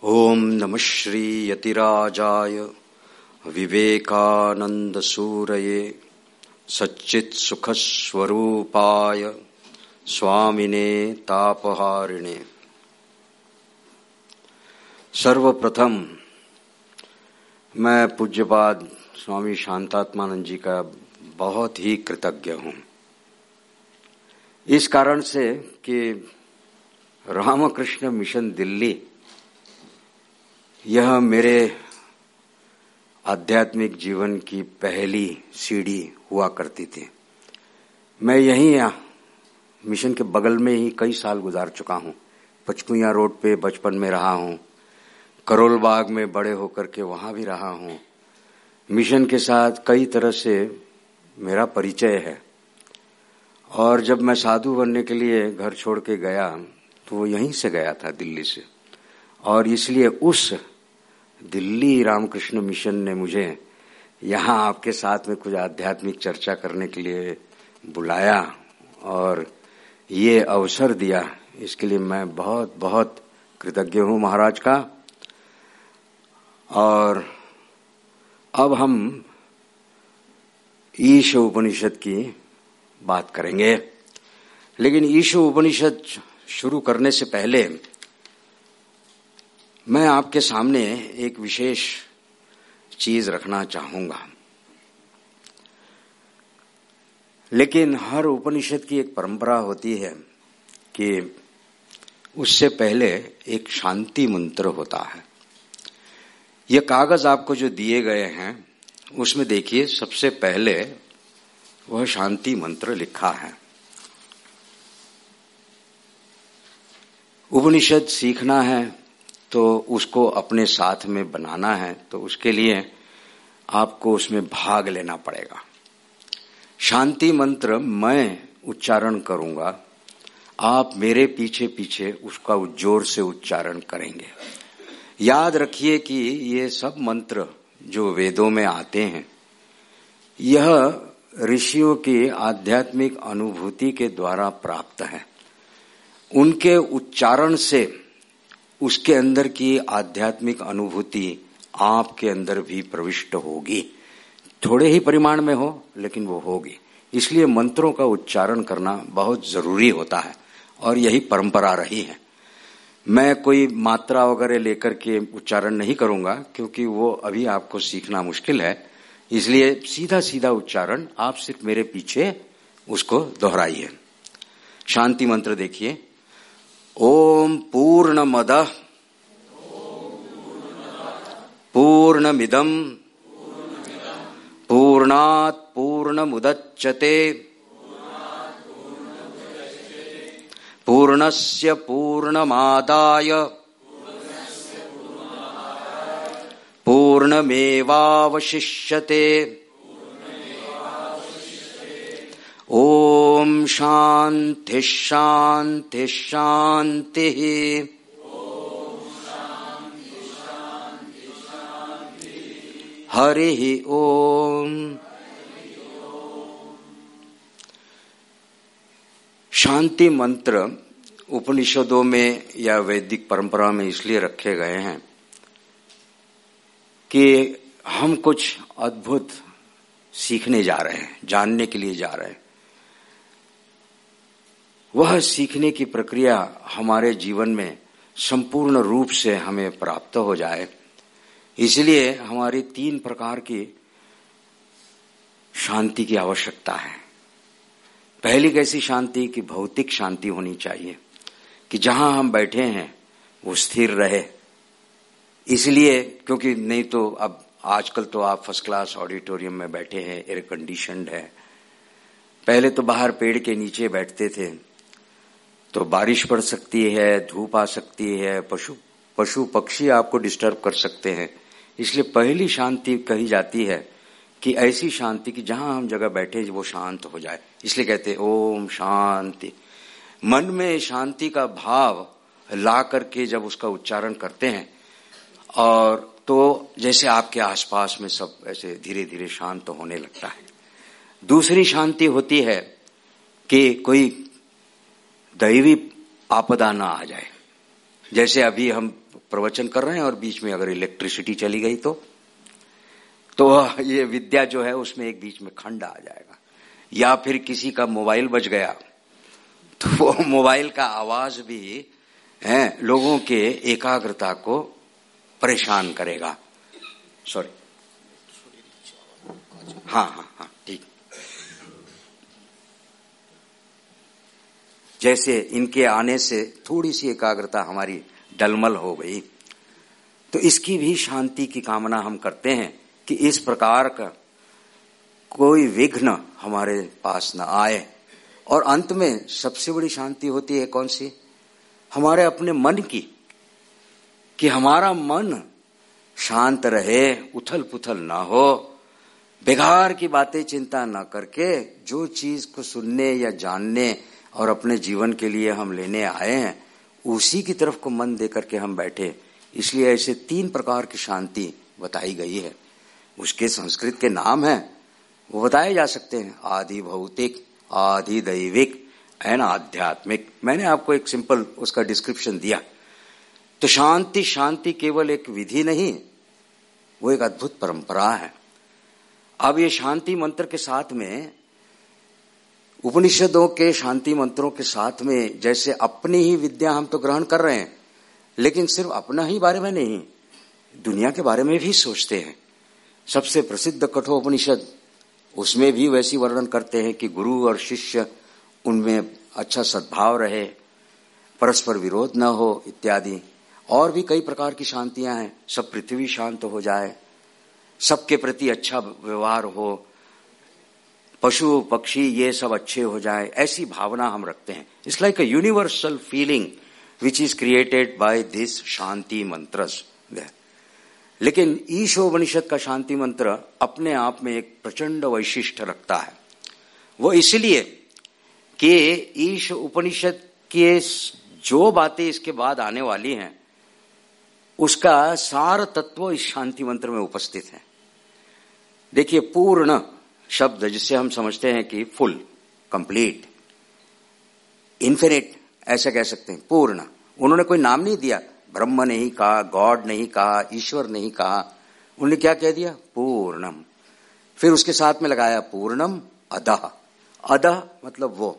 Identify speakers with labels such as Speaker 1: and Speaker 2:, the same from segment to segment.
Speaker 1: ओम नमः श्री यतिराजाय विवेकानंद सूरये सच्चित् सुख स्वरूपाय स्वामिने तापहारिणे। सर्वप्रथम मैं पूज्यपाद स्वामी शांतात्मानंद जी का बहुत ही कृतज्ञ हूँ, इस कारण से कि रामकृष्ण मिशन दिल्ली यह मेरे आध्यात्मिक जीवन की पहली सीढ़ी हुआ करती थी। मैं यहीं मिशन के बगल में ही कई साल गुजार चुका हूँ। पचकुइया रोड पे बचपन में रहा हूँ, करोल बाग में बड़े होकर के वहाँ भी रहा हूँ। मिशन के साथ कई तरह से मेरा परिचय है, और जब मैं साधु बनने के लिए घर छोड़ के गया तो वो यहीं से गया था, दिल्ली से, और इसलिए उस दिल्ली रामकृष्ण मिशन ने मुझे यहाँ आपके साथ में कुछ आध्यात्मिक चर्चा करने के लिए बुलाया और ये अवसर दिया। इसके लिए मैं बहुत बहुत कृतज्ञ हूँ महाराज का। और अब हम ईश उपनिषद की बात करेंगे, लेकिन ईश उपनिषद शुरू करने से पहले मैं आपके सामने एक विशेष चीज रखना चाहूंगा। लेकिन हर उपनिषद की एक परंपरा होती है कि उससे पहले एक शांति मंत्र होता है। ये कागज आपको जो दिए गए हैं उसमें देखिए, सबसे पहले वह शांति मंत्र लिखा है। उपनिषद सीखना है तो उसको अपने साथ में बनाना है, तो उसके लिए आपको उसमें भाग लेना पड़ेगा। शांति मंत्र मैं उच्चारण करूंगा, आप मेरे पीछे पीछे उसका जोर से उच्चारण करेंगे। याद रखिए कि ये सब मंत्र जो वेदों में आते हैं, यह ऋषियों की आध्यात्मिक अनुभूति के द्वारा प्राप्त है। उनके उच्चारण से उसके अंदर की आध्यात्मिक अनुभूति आपके अंदर भी प्रविष्ट होगी। थोड़े ही परिमाण में हो, लेकिन वो होगी। इसलिए मंत्रों का उच्चारण करना बहुत जरूरी होता है, और यही परंपरा रही है। मैं कोई मात्रा वगैरह लेकर के उच्चारण नहीं करूंगा, क्योंकि वो अभी आपको सीखना मुश्किल है। इसलिए सीधा सीधा उच्चारण आप सिर्फ मेरे पीछे उसको दोहराइए। शांति मंत्र देखिए। ओम पूर्णमदः पूर्णमिदं पूर्णात् पूर्णमुदच्यते पूर्णस्य पूर्णमादाय पूर्णमेवावशिष्यते। ओम शांति शांति शांति। हरि ओम। शांति मंत्र उपनिषदों में या वैदिक परंपरा में इसलिए रखे गए हैं कि हम कुछ अद्भुत सीखने जा रहे हैं, जानने के लिए जा रहे हैं। वह सीखने की प्रक्रिया हमारे जीवन में संपूर्ण रूप से हमें प्राप्त हो जाए, इसलिए हमारी 3 प्रकार की शांति की आवश्यकता है। पहली कैसी शांति कि भौतिक शांति होनी चाहिए, कि जहां हम बैठे हैं वो स्थिर रहे। इसलिए क्योंकि नहीं तो अब आजकल तो आप फर्स्ट क्लास ऑडिटोरियम में बैठे हैं, एयर कंडीशनड है। पहले तो बाहर पेड़ के नीचे बैठते थे तो बारिश पड़ सकती है, धूप आ सकती है, पशु पक्षी आपको डिस्टर्ब कर सकते हैं। इसलिए पहली शांति कही जाती है कि ऐसी शांति कि जहां हम जगह बैठे वो शांत हो जाए। इसलिए कहते हैं ओम शांति। मन में शांति का भाव ला करके जब उसका उच्चारण करते हैं, और तो जैसे आपके आसपास में सब ऐसे धीरे धीरे शांत होने लगता है। दूसरी शांति होती है कि कोई दैवी आपदा ना आ जाए, जैसे अभी हम प्रवचन कर रहे हैं और बीच में अगर इलेक्ट्रिसिटी चली गई तो ये विद्या जो है उसमें एक बीच में खंड आ जाएगा। या फिर किसी का मोबाइल बज गया तो वो मोबाइल का आवाज भी लोगों के एकाग्रता को परेशान करेगा। सॉरी, हाँ ठीक। जैसे इनके आने से थोड़ी सी एकाग्रता हमारी डलमल हो गई, तो इसकी भी शांति की कामना हम करते हैं कि इस प्रकार का कोई विघ्न हमारे पास न आए। और अंत में सबसे बड़ी शांति होती है कौन सी? हमारे अपने मन की, कि हमारा मन शांत रहे, उथल पुथल ना हो, बेकार की बातें चिंता ना करके जो चीज को सुनने या जानने और अपने जीवन के लिए हम लेने आए हैं उसी की तरफ को मन दे करके हम बैठे। इसलिए ऐसे 3 प्रकार की शांति बताई गई है। उसके संस्कृत के नाम हैं, वो बताए जा सकते हैं, आदि भौतिक, आदि दैविक एंड आध्यात्मिक। मैंने आपको एक सिंपल उसका डिस्क्रिप्शन दिया। तो शांति केवल एक विधि नहीं, वो एक अद्भुत परंपरा है। अब ये शांति मंत्र के साथ में, उपनिषदों के शांति मंत्रों के साथ में, जैसे अपनी ही विद्या हम तो ग्रहण कर रहे हैं, लेकिन सिर्फ अपना ही बारे में नहीं, दुनिया के बारे में भी सोचते हैं। सबसे प्रसिद्ध कठोपनिषद, उसमें भी वैसी वर्णन करते हैं कि गुरु और शिष्य उनमें अच्छा सद्भाव रहे, परस्पर विरोध न हो इत्यादि। और भी कई प्रकार की शांतियां हैं। सब पृथ्वी शांत हो जाए, सबके प्रति अच्छा व्यवहार हो, पशु पक्षी ये सब अच्छे हो जाए, ऐसी भावना हम रखते हैं। It's like a universal feeling which is created by this shanti mantras. लेकिन ईश उपनिषद का शांति मंत्र अपने आप में एक प्रचंड वैशिष्ट रखता है। वो इसलिए कि ईश उपनिषद के जो बातें इसके बाद आने वाली हैं उसका सार तत्व इस शांति मंत्र में उपस्थित है। देखिए, पूर्ण शब्द जिससे हम समझते हैं कि फुल, कंप्लीट, इन्फिनिट, ऐसा कह सकते हैं। पूर्ण, उन्होंने कोई नाम नहीं दिया, ब्रह्म नहीं कहा, गॉड नहीं कहा, ईश्वर नहीं कहा, उन्होंने क्या कह दिया? पूर्णम। फिर उसके साथ में लगाया पूर्णम अदः। अदः मतलब वो।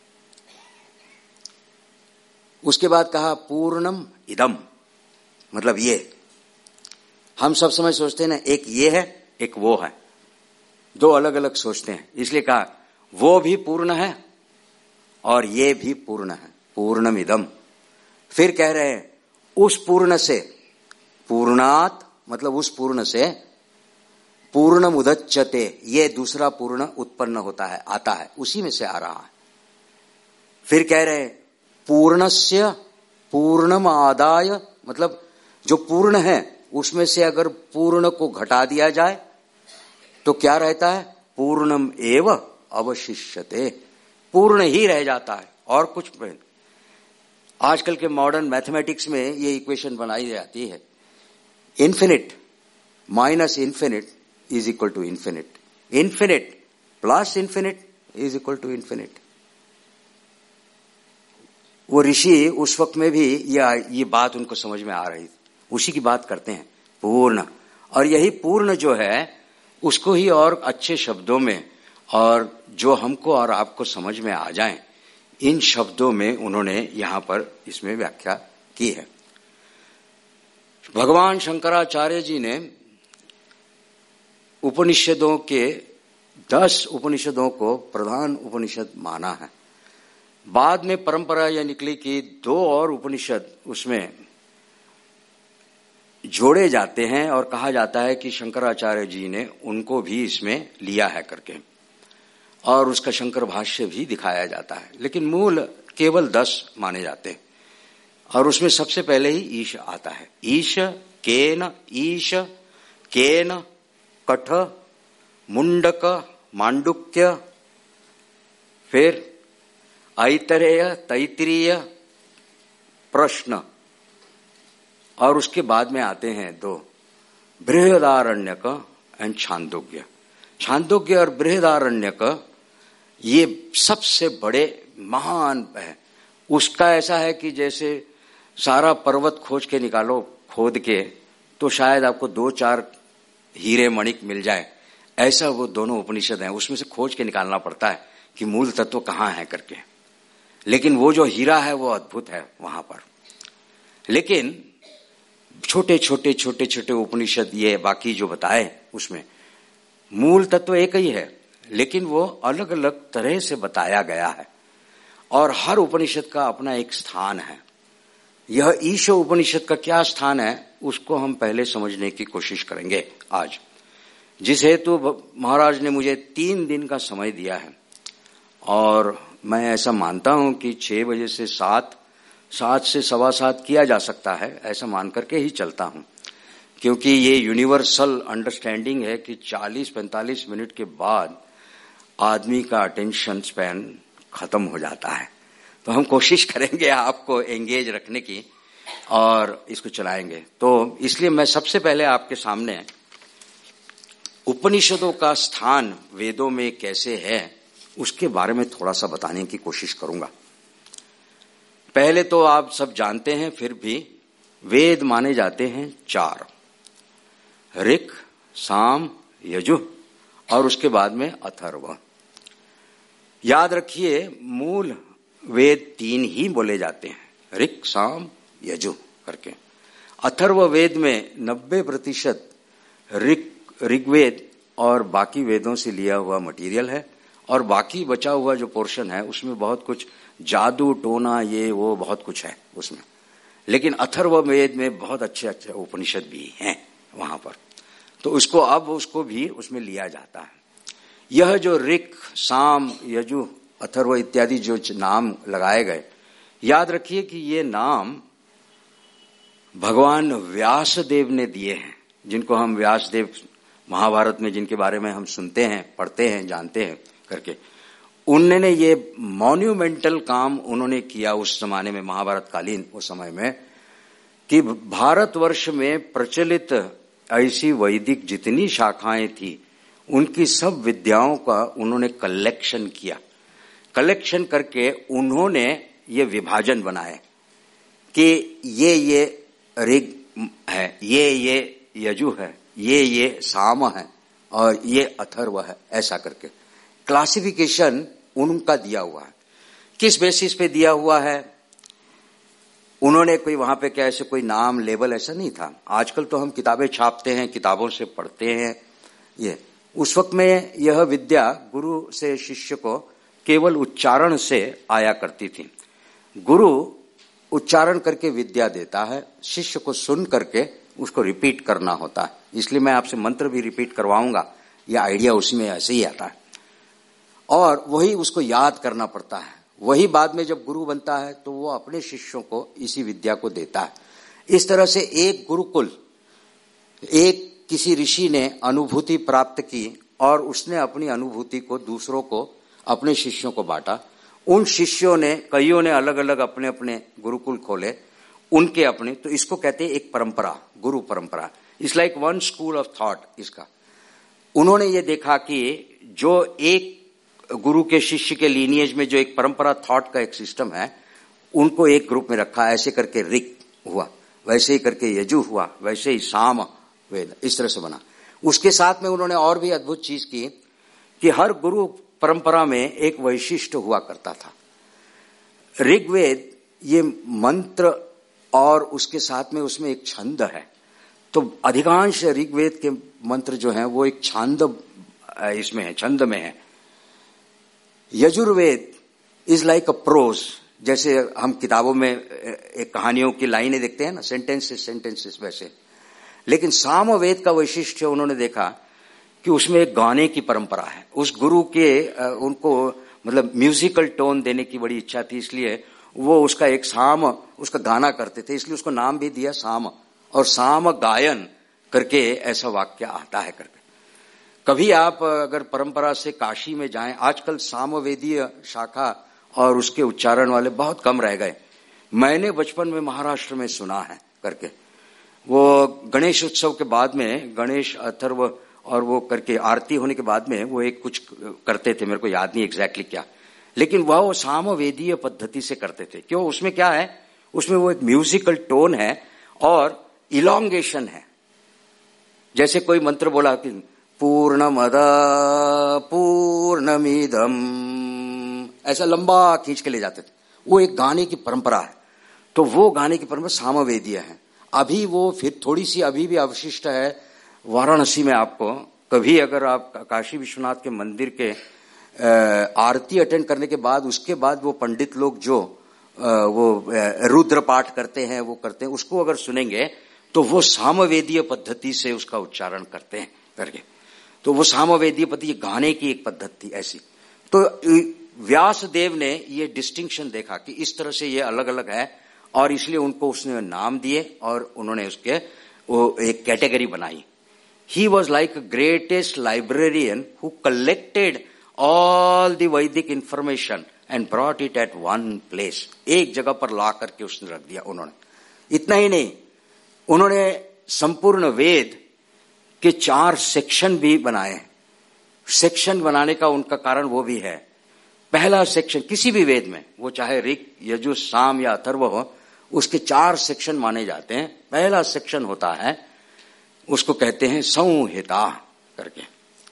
Speaker 1: उसके बाद कहा पूर्णम इदम, मतलब ये। हम सब समय सोचते हैं ना, एक ये है एक वो है, दो अलग अलग सोचते हैं। इसलिए कहा वो भी पूर्ण है और ये भी पूर्ण है, पूर्णम इदम। फिर कह रहे हैं उस पूर्ण से, पूर्णात मतलब उस पूर्ण से, पूर्णम उदच्यते, ये दूसरा पूर्ण उत्पन्न होता है, आता है, उसी में से आ रहा है। फिर कह रहे हैं पूर्णस्य पूर्णम आदाय, मतलब जो पूर्ण है उसमें से अगर पूर्ण को घटा दिया जाए तो क्या रहता है? पूर्णम एव अवशिष्यते, पूर्ण ही रह जाता है और कुछ नहीं। आजकल के मॉडर्न मैथमेटिक्स में ये इक्वेशन बनाई जाती है, infinite minus infinite is equal to infinite, infinite plus infinite is equal to infinite. वो ऋषि उस वक्त में भी ये बात उनको समझ में आ रही थी, उसी की बात करते हैं, पूर्ण। और यही पूर्ण जो है उसको ही और अच्छे शब्दों में, और जो हमको और आपको समझ में आ जाएं, इन शब्दों में उन्होंने यहां पर इसमें व्याख्या की है। भगवान शंकराचार्य जी ने उपनिषदों के 10 उपनिषदों को प्रधान उपनिषद माना है। बाद में परंपरा यह निकली कि 2 और उपनिषद उसमें जोड़े जाते हैं और कहा जाता है कि शंकराचार्य जी ने उनको भी इसमें लिया है करके, और उसका शंकर भाष्य भी दिखाया जाता है। लेकिन मूल केवल 10 माने जाते हैं। और उसमें सबसे पहले ही ईश आता है। ईश केन कठ मुंडक मांडुक्य, फिर ऐतरेय तैत्तिरीय प्रश्न, और उसके बाद में आते हैं 2 बृहदारण्यक एंड छांदोग्य। छांदोग्य और बृहदारण्यक ये सबसे बड़े महान है। उसका ऐसा है कि जैसे सारा पर्वत खोज के निकालो खोद के, तो शायद आपको 2-4 हीरे मणिक मिल जाए। ऐसा वो दोनों उपनिषद हैं, उसमें से खोज के निकालना पड़ता है कि मूल तत्व कहाँ है करके। लेकिन वो जो हीरा है वो अद्भुत है वहां पर। लेकिन छोटे छोटे उपनिषद ये बाकी जो बताए उसमें मूल तत्व एक ही है, लेकिन वो अलग अलग तरह से बताया गया है और हर उपनिषद का अपना एक स्थान है। यह ईशा उपनिषद का क्या स्थान है उसको हम पहले समझने की कोशिश करेंगे आज, जिस हेतु महाराज ने मुझे 3 दिन का समय दिया है। और मैं ऐसा मानता हूं कि 6 बजे से 7 से 7:15 किया जा सकता है, ऐसा मान करके ही चलता हूं, क्योंकि ये यूनिवर्सल अंडरस्टैंडिंग है कि 40-45 मिनट के बाद आदमी का अटेंशन स्पैन खत्म हो जाता है। तो हम कोशिश करेंगे आपको एंगेज रखने की और इसको चलाएंगे। तो इसलिए मैं सबसे पहले आपके सामने उपनिषदों का स्थान वेदों में कैसे है उसके बारे में थोड़ा सा बताने की कोशिश करूंगा। पहले तो आप सब जानते हैं, फिर भी वेद माने जाते हैं 4, ऋक्, साम, यजुः और उसके बाद में अथर्व। याद रखिए मूल वेद 3 ही बोले जाते हैं, ऋक्, साम, यजुः करके। अथर्व वेद में 90% ऋग्वेद और बाकी वेदों से लिया हुआ मटेरियल है और बाकी बचा हुआ जो पोर्शन है उसमें बहुत कुछ जादू टोना ये वो बहुत कुछ है उसमें। लेकिन अथर्व वेद में बहुत अच्छे उपनिषद भी हैं वहां पर, तो उसको भी उसमें लिया जाता है। यह जो ऋक्, साम, यजुः, अथर्व इत्यादि जो नाम लगाए गए, याद रखिए कि ये नाम भगवान व्यासदेव ने दिए हैं, जिनको हम व्यासदेव महाभारत में जिनके बारे में हम सुनते हैं, पढ़ते हैं, जानते हैं करके। उन्होंने ये मॉन्यूमेंटल काम उन्होंने किया उस जमाने में, महाभारत कालीन उस समय में, कि भारतवर्ष में प्रचलित ऐसी वैदिक जितनी शाखाएं थी उनकी सब विद्याओं का उन्होंने कलेक्शन किया। कलेक्शन करके उन्होंने ये विभाजन बनाए कि ये ऋग है, ये यजु है, ये साम है और ये अथर्व है, ऐसा करके क्लासिफिकेशन उनका दिया हुआ है। किस बेसिस पे दिया हुआ है? उन्होंने कोई वहां पे क्या ऐसे कोई नाम लेबल ऐसा नहीं था। आजकल तो हम किताबें छापते हैं, किताबों से पढ़ते हैं ये। उस वक्त में यह विद्या गुरु से शिष्य को केवल उच्चारण से आया करती थी। गुरु उच्चारण करके विद्या देता है, शिष्य को सुन करके उसको रिपीट करना होता है। इसलिए मैं आपसे मंत्र भी रिपीट करवाऊंगा, यह आइडिया उसमें ऐसे ही आता है और वही उसको याद करना पड़ता है। वही बाद में जब गुरु बनता है तो वो अपने शिष्यों को इसी विद्या को देता है। इस तरह से एक गुरुकुल, एक किसी ऋषि ने अनुभूति प्राप्त की और उसने अपनी अनुभूति को दूसरों को, अपने शिष्यों को बांटा। उन शिष्यों ने, कईयों ने अलग अलग अपने अपने गुरुकुल खोले, उनके अपने, तो इसको कहते हैं एक परंपरा, गुरु परंपरा। It's like one school of thought. इसका उन्होंने ये देखा कि जो एक गुरु के शिष्य के लीनिएज में जो एक परंपरा थॉट का एक सिस्टम है, उनको एक ग्रुप में रखा। ऐसे करके ऋक् हुआ, वैसे ही करके यजु हुआ, वैसे ही साम वेद, इस तरह से बना। उसके साथ में उन्होंने और भी अद्भुत चीज की कि हर गुरु परंपरा में एक वैशिष्ट्य हुआ करता था। ऋग्वेद ये मंत्र और उसके साथ में उसमें एक छंद है, तो अधिकांश ऋग्वेद के मंत्र जो हैं वो एक छंद इसमें है, छंद में है। Yajurveda is like a prose, जैसे हम किताबों में एक कहानियों की लाइनें देखते हैं ना, सेंटेंसेस वैसे। लेकिन सामवेद का वैशिष्ट्य उन्होंने देखा कि उसमें एक गाने की परंपरा है। उस गुरु के उनको मतलब म्यूजिकल टोन देने की बड़ी इच्छा थी, इसलिए वो उसका एक साम, उसका गाना करते थे, इसलिए उसको नाम भी दिया साम। और साम गायन करके ऐसा वाक्य आता है करके। कभी आप अगर परंपरा से काशी में जाएं, आजकल सामवेदीय शाखा और उसके उच्चारण वाले बहुत कम रह गए। मैंने बचपन में महाराष्ट्र में सुना है करके, वो गणेश उत्सव के बाद में, गणेश अथर्व और वो करके आरती होने के बाद में वो एक कुछ करते थे, मेरे को याद नहीं एग्जैक्टली क्या, लेकिन वह सामवेदीय पद्धति से करते थे। क्यों? उसमें क्या है, उसमें वो एक म्यूजिकल टोन है और इलॉन्गेशन है। जैसे कोई मंत्र बोला कि पूर्णमद पूर्णमिदम, ऐसा लंबा खींच के ले जाते थे, वो एक गाने की परंपरा है। तो वो गाने की परंपरा सामवेदीय है। अभी वो फिर थोड़ी सी अभी भी अवशिष्ट है वाराणसी में। आपको कभी अगर आप काशी विश्वनाथ के मंदिर के आरती अटेंड करने के बाद, उसके बाद वो पंडित लोग जो वो रुद्र पाठ करते हैं, वो करते हैं, उसको अगर सुनेंगे तो वो सामवेदीय पद्धति से उसका उच्चारण करते हैं करके। तो वो सामवेदीय पद्धति गाने की एक पद्धति थी ऐसी। तो व्यास देव ने ये डिस्टिंक्शन देखा कि इस तरह से ये अलग अलग है, और इसलिए उनको उसने नाम दिए और उन्होंने उसके वो एक कैटेगरी बनाई। He was like a greatest librarian who collected all the Vedic information and brought it at one place. एक जगह पर ला करके उसने रख दिया उन्होंने। इतना ही नहीं, उन्होंने संपूर्ण वेद के 4 सेक्शन भी बनाए। सेक्शन बनाने का उनका कारण वो भी है। पहला सेक्शन किसी भी वेद में, वो चाहे ऋग, यजुः, साम या अथर्व हो, उसके 4 सेक्शन माने जाते हैं। पहला सेक्शन होता है, उसको कहते हैं संहिता करके।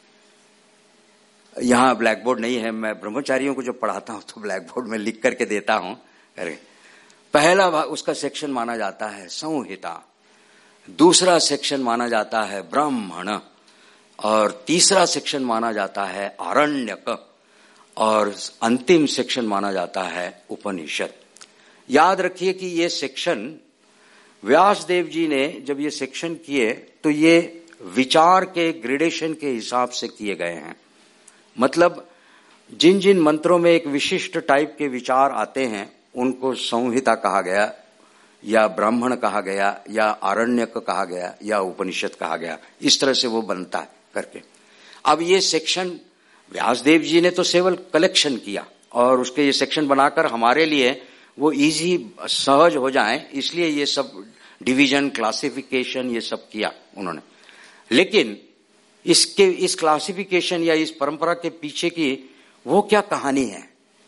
Speaker 1: यहां ब्लैक बोर्ड नहीं है, मैं ब्रह्मचारियों को जो पढ़ाता हूं तो ब्लैक बोर्ड में लिख करके देता हूं करके। पहला उसका सेक्शन माना जाता है संहिता, दूसरा सेक्शन माना जाता है ब्राह्मण, और तीसरा सेक्शन माना जाता है आरण्यक, और अंतिम सेक्शन माना जाता है उपनिषद। याद रखिए कि ये सेक्शन व्यास देव जी ने जब ये सेक्शन किए तो ये विचार के ग्रेडेशन के हिसाब से किए गए हैं। मतलब जिन जिन मंत्रों में एक विशिष्ट टाइप के विचार आते हैं उनको संहिता कहा गया, या ब्राह्मण कहा गया, या आरण्यक कहा गया, या उपनिषद कहा गया। इस तरह से वो बनता है करके। अब ये सेक्शन व्यास देव जी ने तो केवल कलेक्शन किया, और उसके ये सेक्शन बनाकर हमारे लिए वो इजी सहज हो जाए, इसलिए ये सब डिवीजन, क्लासिफिकेशन ये सब किया उन्होंने। लेकिन इस क्लासिफिकेशन या इस परंपरा के पीछे की वो क्या कहानी है?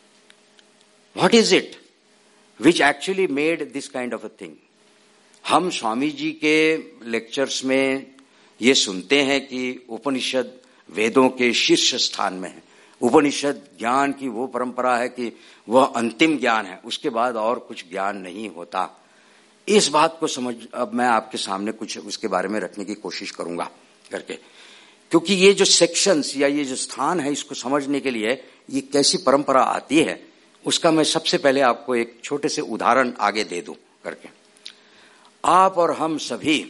Speaker 1: What is it which actually made this kind of a thing? हम स्वामी जी के लेक्चर्स में ये सुनते हैं कि उपनिषद वेदों के शीर्ष स्थान में है। उपनिषद ज्ञान की वो परंपरा है कि वह अंतिम ज्ञान है, उसके बाद और कुछ ज्ञान नहीं होता। इस बात को समझ, अब मैं आपके सामने कुछ उसके बारे में रखने की कोशिश करूंगा करके, क्योंकि ये जो सेक्शंस या ये जो स्थान है, इसको समझने के लिए ये कैसी परंपरा आती है, उसका मैं सबसे पहले आपको एक छोटे से उदाहरण आगे दे दूं करके। आप और हम सभी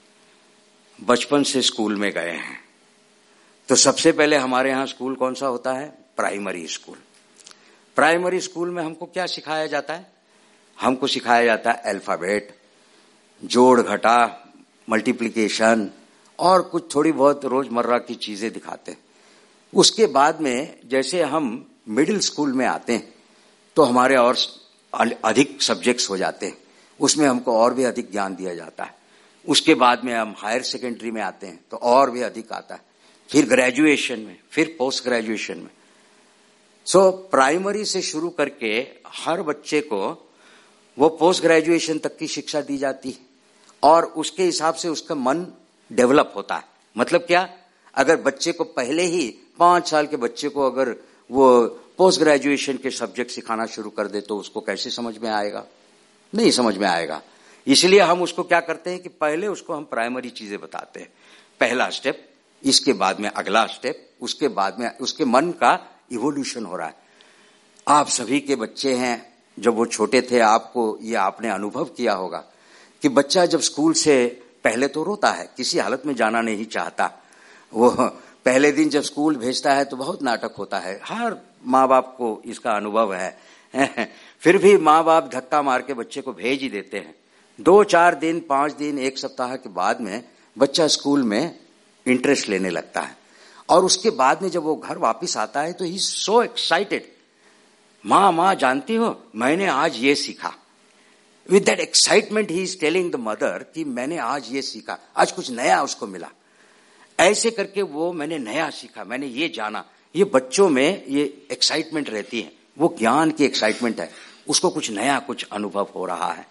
Speaker 1: बचपन से स्कूल में गए हैं, तो सबसे पहले हमारे यहाँ स्कूल कौन सा होता है? Primary school. प्राइमरी स्कूल में हमको क्या सिखाया जाता है? हमको सिखाया जाता है अल्फाबेट, जोड़ घटा, मल्टीप्लिकेशन, और कुछ थोड़ी बहुत रोजमर्रा की चीजें दिखाते हैं। उसके बाद में जैसे हम मिडिल स्कूल में आते हैं तो हमारे और अधिक सब्जेक्ट्स हो जाते हैं, उसमें हमको और भी अधिक ज्ञान दिया जाता है। उसके बाद में हम हायर सेकेंडरी में आते हैं तो और भी अधिक आता है, फिर ग्रेजुएशन में, फिर पोस्ट ग्रेजुएशन में। सो प्राइमरी से शुरू करके हर बच्चे को वो पोस्ट ग्रेजुएशन तक की शिक्षा दी जाती है, और उसके हिसाब से उसका मन डेवलप होता है। मतलब क्या? अगर बच्चे को पहले ही 5 साल के बच्चे को अगर वो पोस्ट ग्रेजुएशन के सब्जेक्ट सिखाना शुरू कर दे तो उसको कैसे समझ में आएगा? नहीं समझ में आएगा। इसलिए हम उसको क्या करते हैं कि पहले उसको हम प्राइमरी चीजें बताते हैं, पहला स्टेप, इसके बाद में अगला स्टेप, उसके बाद में उसके मन का इवोल्यूशन हो रहा है। आप सभी के बच्चे हैं, जब वो छोटे थे आपको ये आपने अनुभव किया होगा कि बच्चा जब स्कूल से पहले तो रोता है, किसी हालत में जाना नहीं चाहता। वो पहले दिन जब स्कूल भेजता है तो बहुत नाटक होता है, हर माँ बाप को इसका अनुभव है। फिर भी माँ बाप धक्का मार के बच्चे को भेज ही देते हैं। 2-4 दिन, 5 दिन, 1 सप्ताह के बाद में बच्चा स्कूल में इंटरेस्ट लेने लगता है, और उसके बाद में जब वो घर वापस आता है तो ही सो एक्साइटेड, माँ जानती हो मैंने आज ये सीखा। With that excitement he is telling the mother कि मैंने आज ये सीखा, आज कुछ नया उसको मिला। ऐसे करके वो मैंने नया सीखा, मैंने ये जाना। ये बच्चों में ये एक्साइटमेंट रहती है, वो ज्ञान की एक्साइटमेंट है, उसको कुछ नया कुछ अनुभव हो रहा है।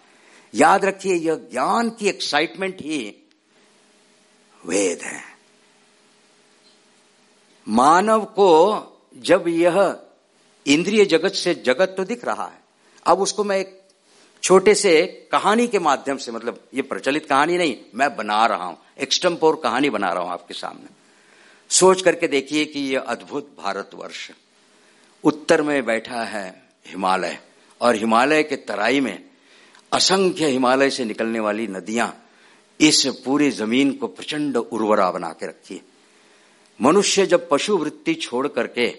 Speaker 1: याद रखिए, यह ज्ञान की एक्साइटमेंट ही वेद है। मानव को जब यह इंद्रिय जगत से जगत तो दिख रहा है, अब उसको मैं एक छोटे से कहानी के माध्यम से, मतलब ये प्रचलित कहानी नहीं, मैं बना रहा हूं, एक्सटेम्पोर कहानी बना रहा हूं आपके सामने। सोच करके देखिए कि यह अद्भुत भारतवर्ष, उत्तर में बैठा है हिमालय, और हिमालय के तराई में असंख्य हिमालय से निकलने वाली नदियां इस पूरी जमीन को प्रचंड उर्वरा बना के रखी है। मनुष्य जब पशु वृत्ति छोड़ करके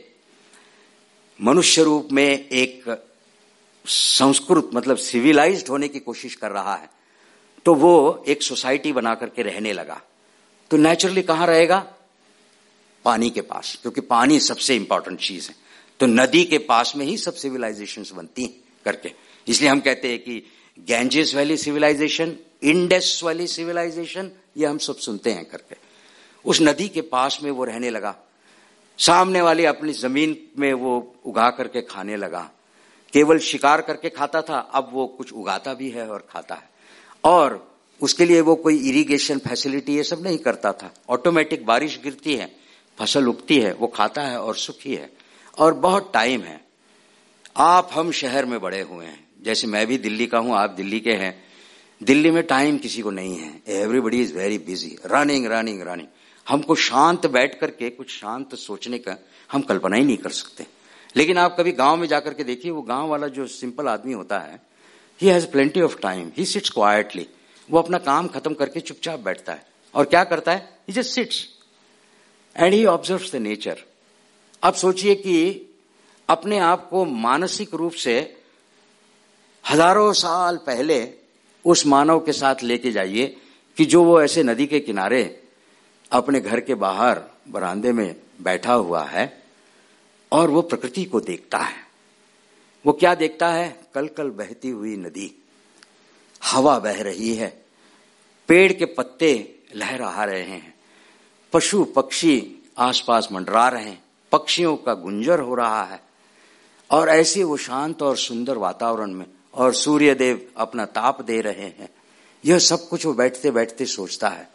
Speaker 1: मनुष्य रूप में एक संस्कृत मतलब सिविलाइज्ड होने की कोशिश कर रहा है, तो वो एक सोसाइटी बना करके रहने लगा। तो नेचुरली कहां रहेगा? पानी के पास, क्योंकि पानी सबसे इंपॉर्टेंट चीज है। तो नदी के पास में ही सब सिविलाइजेशंस बनती हैं करके। इसलिए हम कहते हैं कि Ganges valley civilisation, Indus valley civilisation, ये हम सब सुनते हैं करके। उस नदी के पास में वो रहने लगा। सामने वाली अपनी जमीन में वो उगा करके खाने लगा। केवल शिकार करके खाता था, अब वो कुछ उगाता भी है और खाता है। और उसके लिए वो कोई इरिगेशन फैसिलिटी ये सब नहीं करता था। ऑटोमेटिक बारिश गिरती है, फसल उगती है, वो खाता है और सुखी है। और बहुत टाइम है। आप हम शहर में बड़े हुए हैं, जैसे मैं भी दिल्ली का हूं, आप दिल्ली के हैं। दिल्ली में टाइम किसी को नहीं है, everybody is very busy, running running running. हमको शांत बैठ करके कुछ शांत सोचने का हम कल्पना ही नहीं कर सकते। लेकिन आप कभी गांव में जाकर के देखिए, वो गांव वाला जो सिंपल आदमी होता है, he has plenty of time, he sits quietly. वो अपना काम खत्म करके चुपचाप बैठता है और क्या करता है? He just sits and he observes the nature. अब सोचिए कि अपने आप को मानसिक रूप से हजारों साल पहले उस मानव के साथ लेके जाइए कि जो वो ऐसे नदी के किनारे अपने घर के बाहर बरामदे में बैठा हुआ है और वो प्रकृति को देखता है। वो क्या देखता है? कल कल बहती हुई नदी, हवा बह रही है, पेड़ के पत्ते लहरा रहे हैं, पशु पक्षी आसपास मंडरा रहे हैं, पक्षियों का गुंजर हो रहा है, और ऐसे वो शांत और सुंदर वातावरण में, और सूर्य देव अपना ताप दे रहे हैं। यह सब कुछ वो बैठते बैठते सोचता है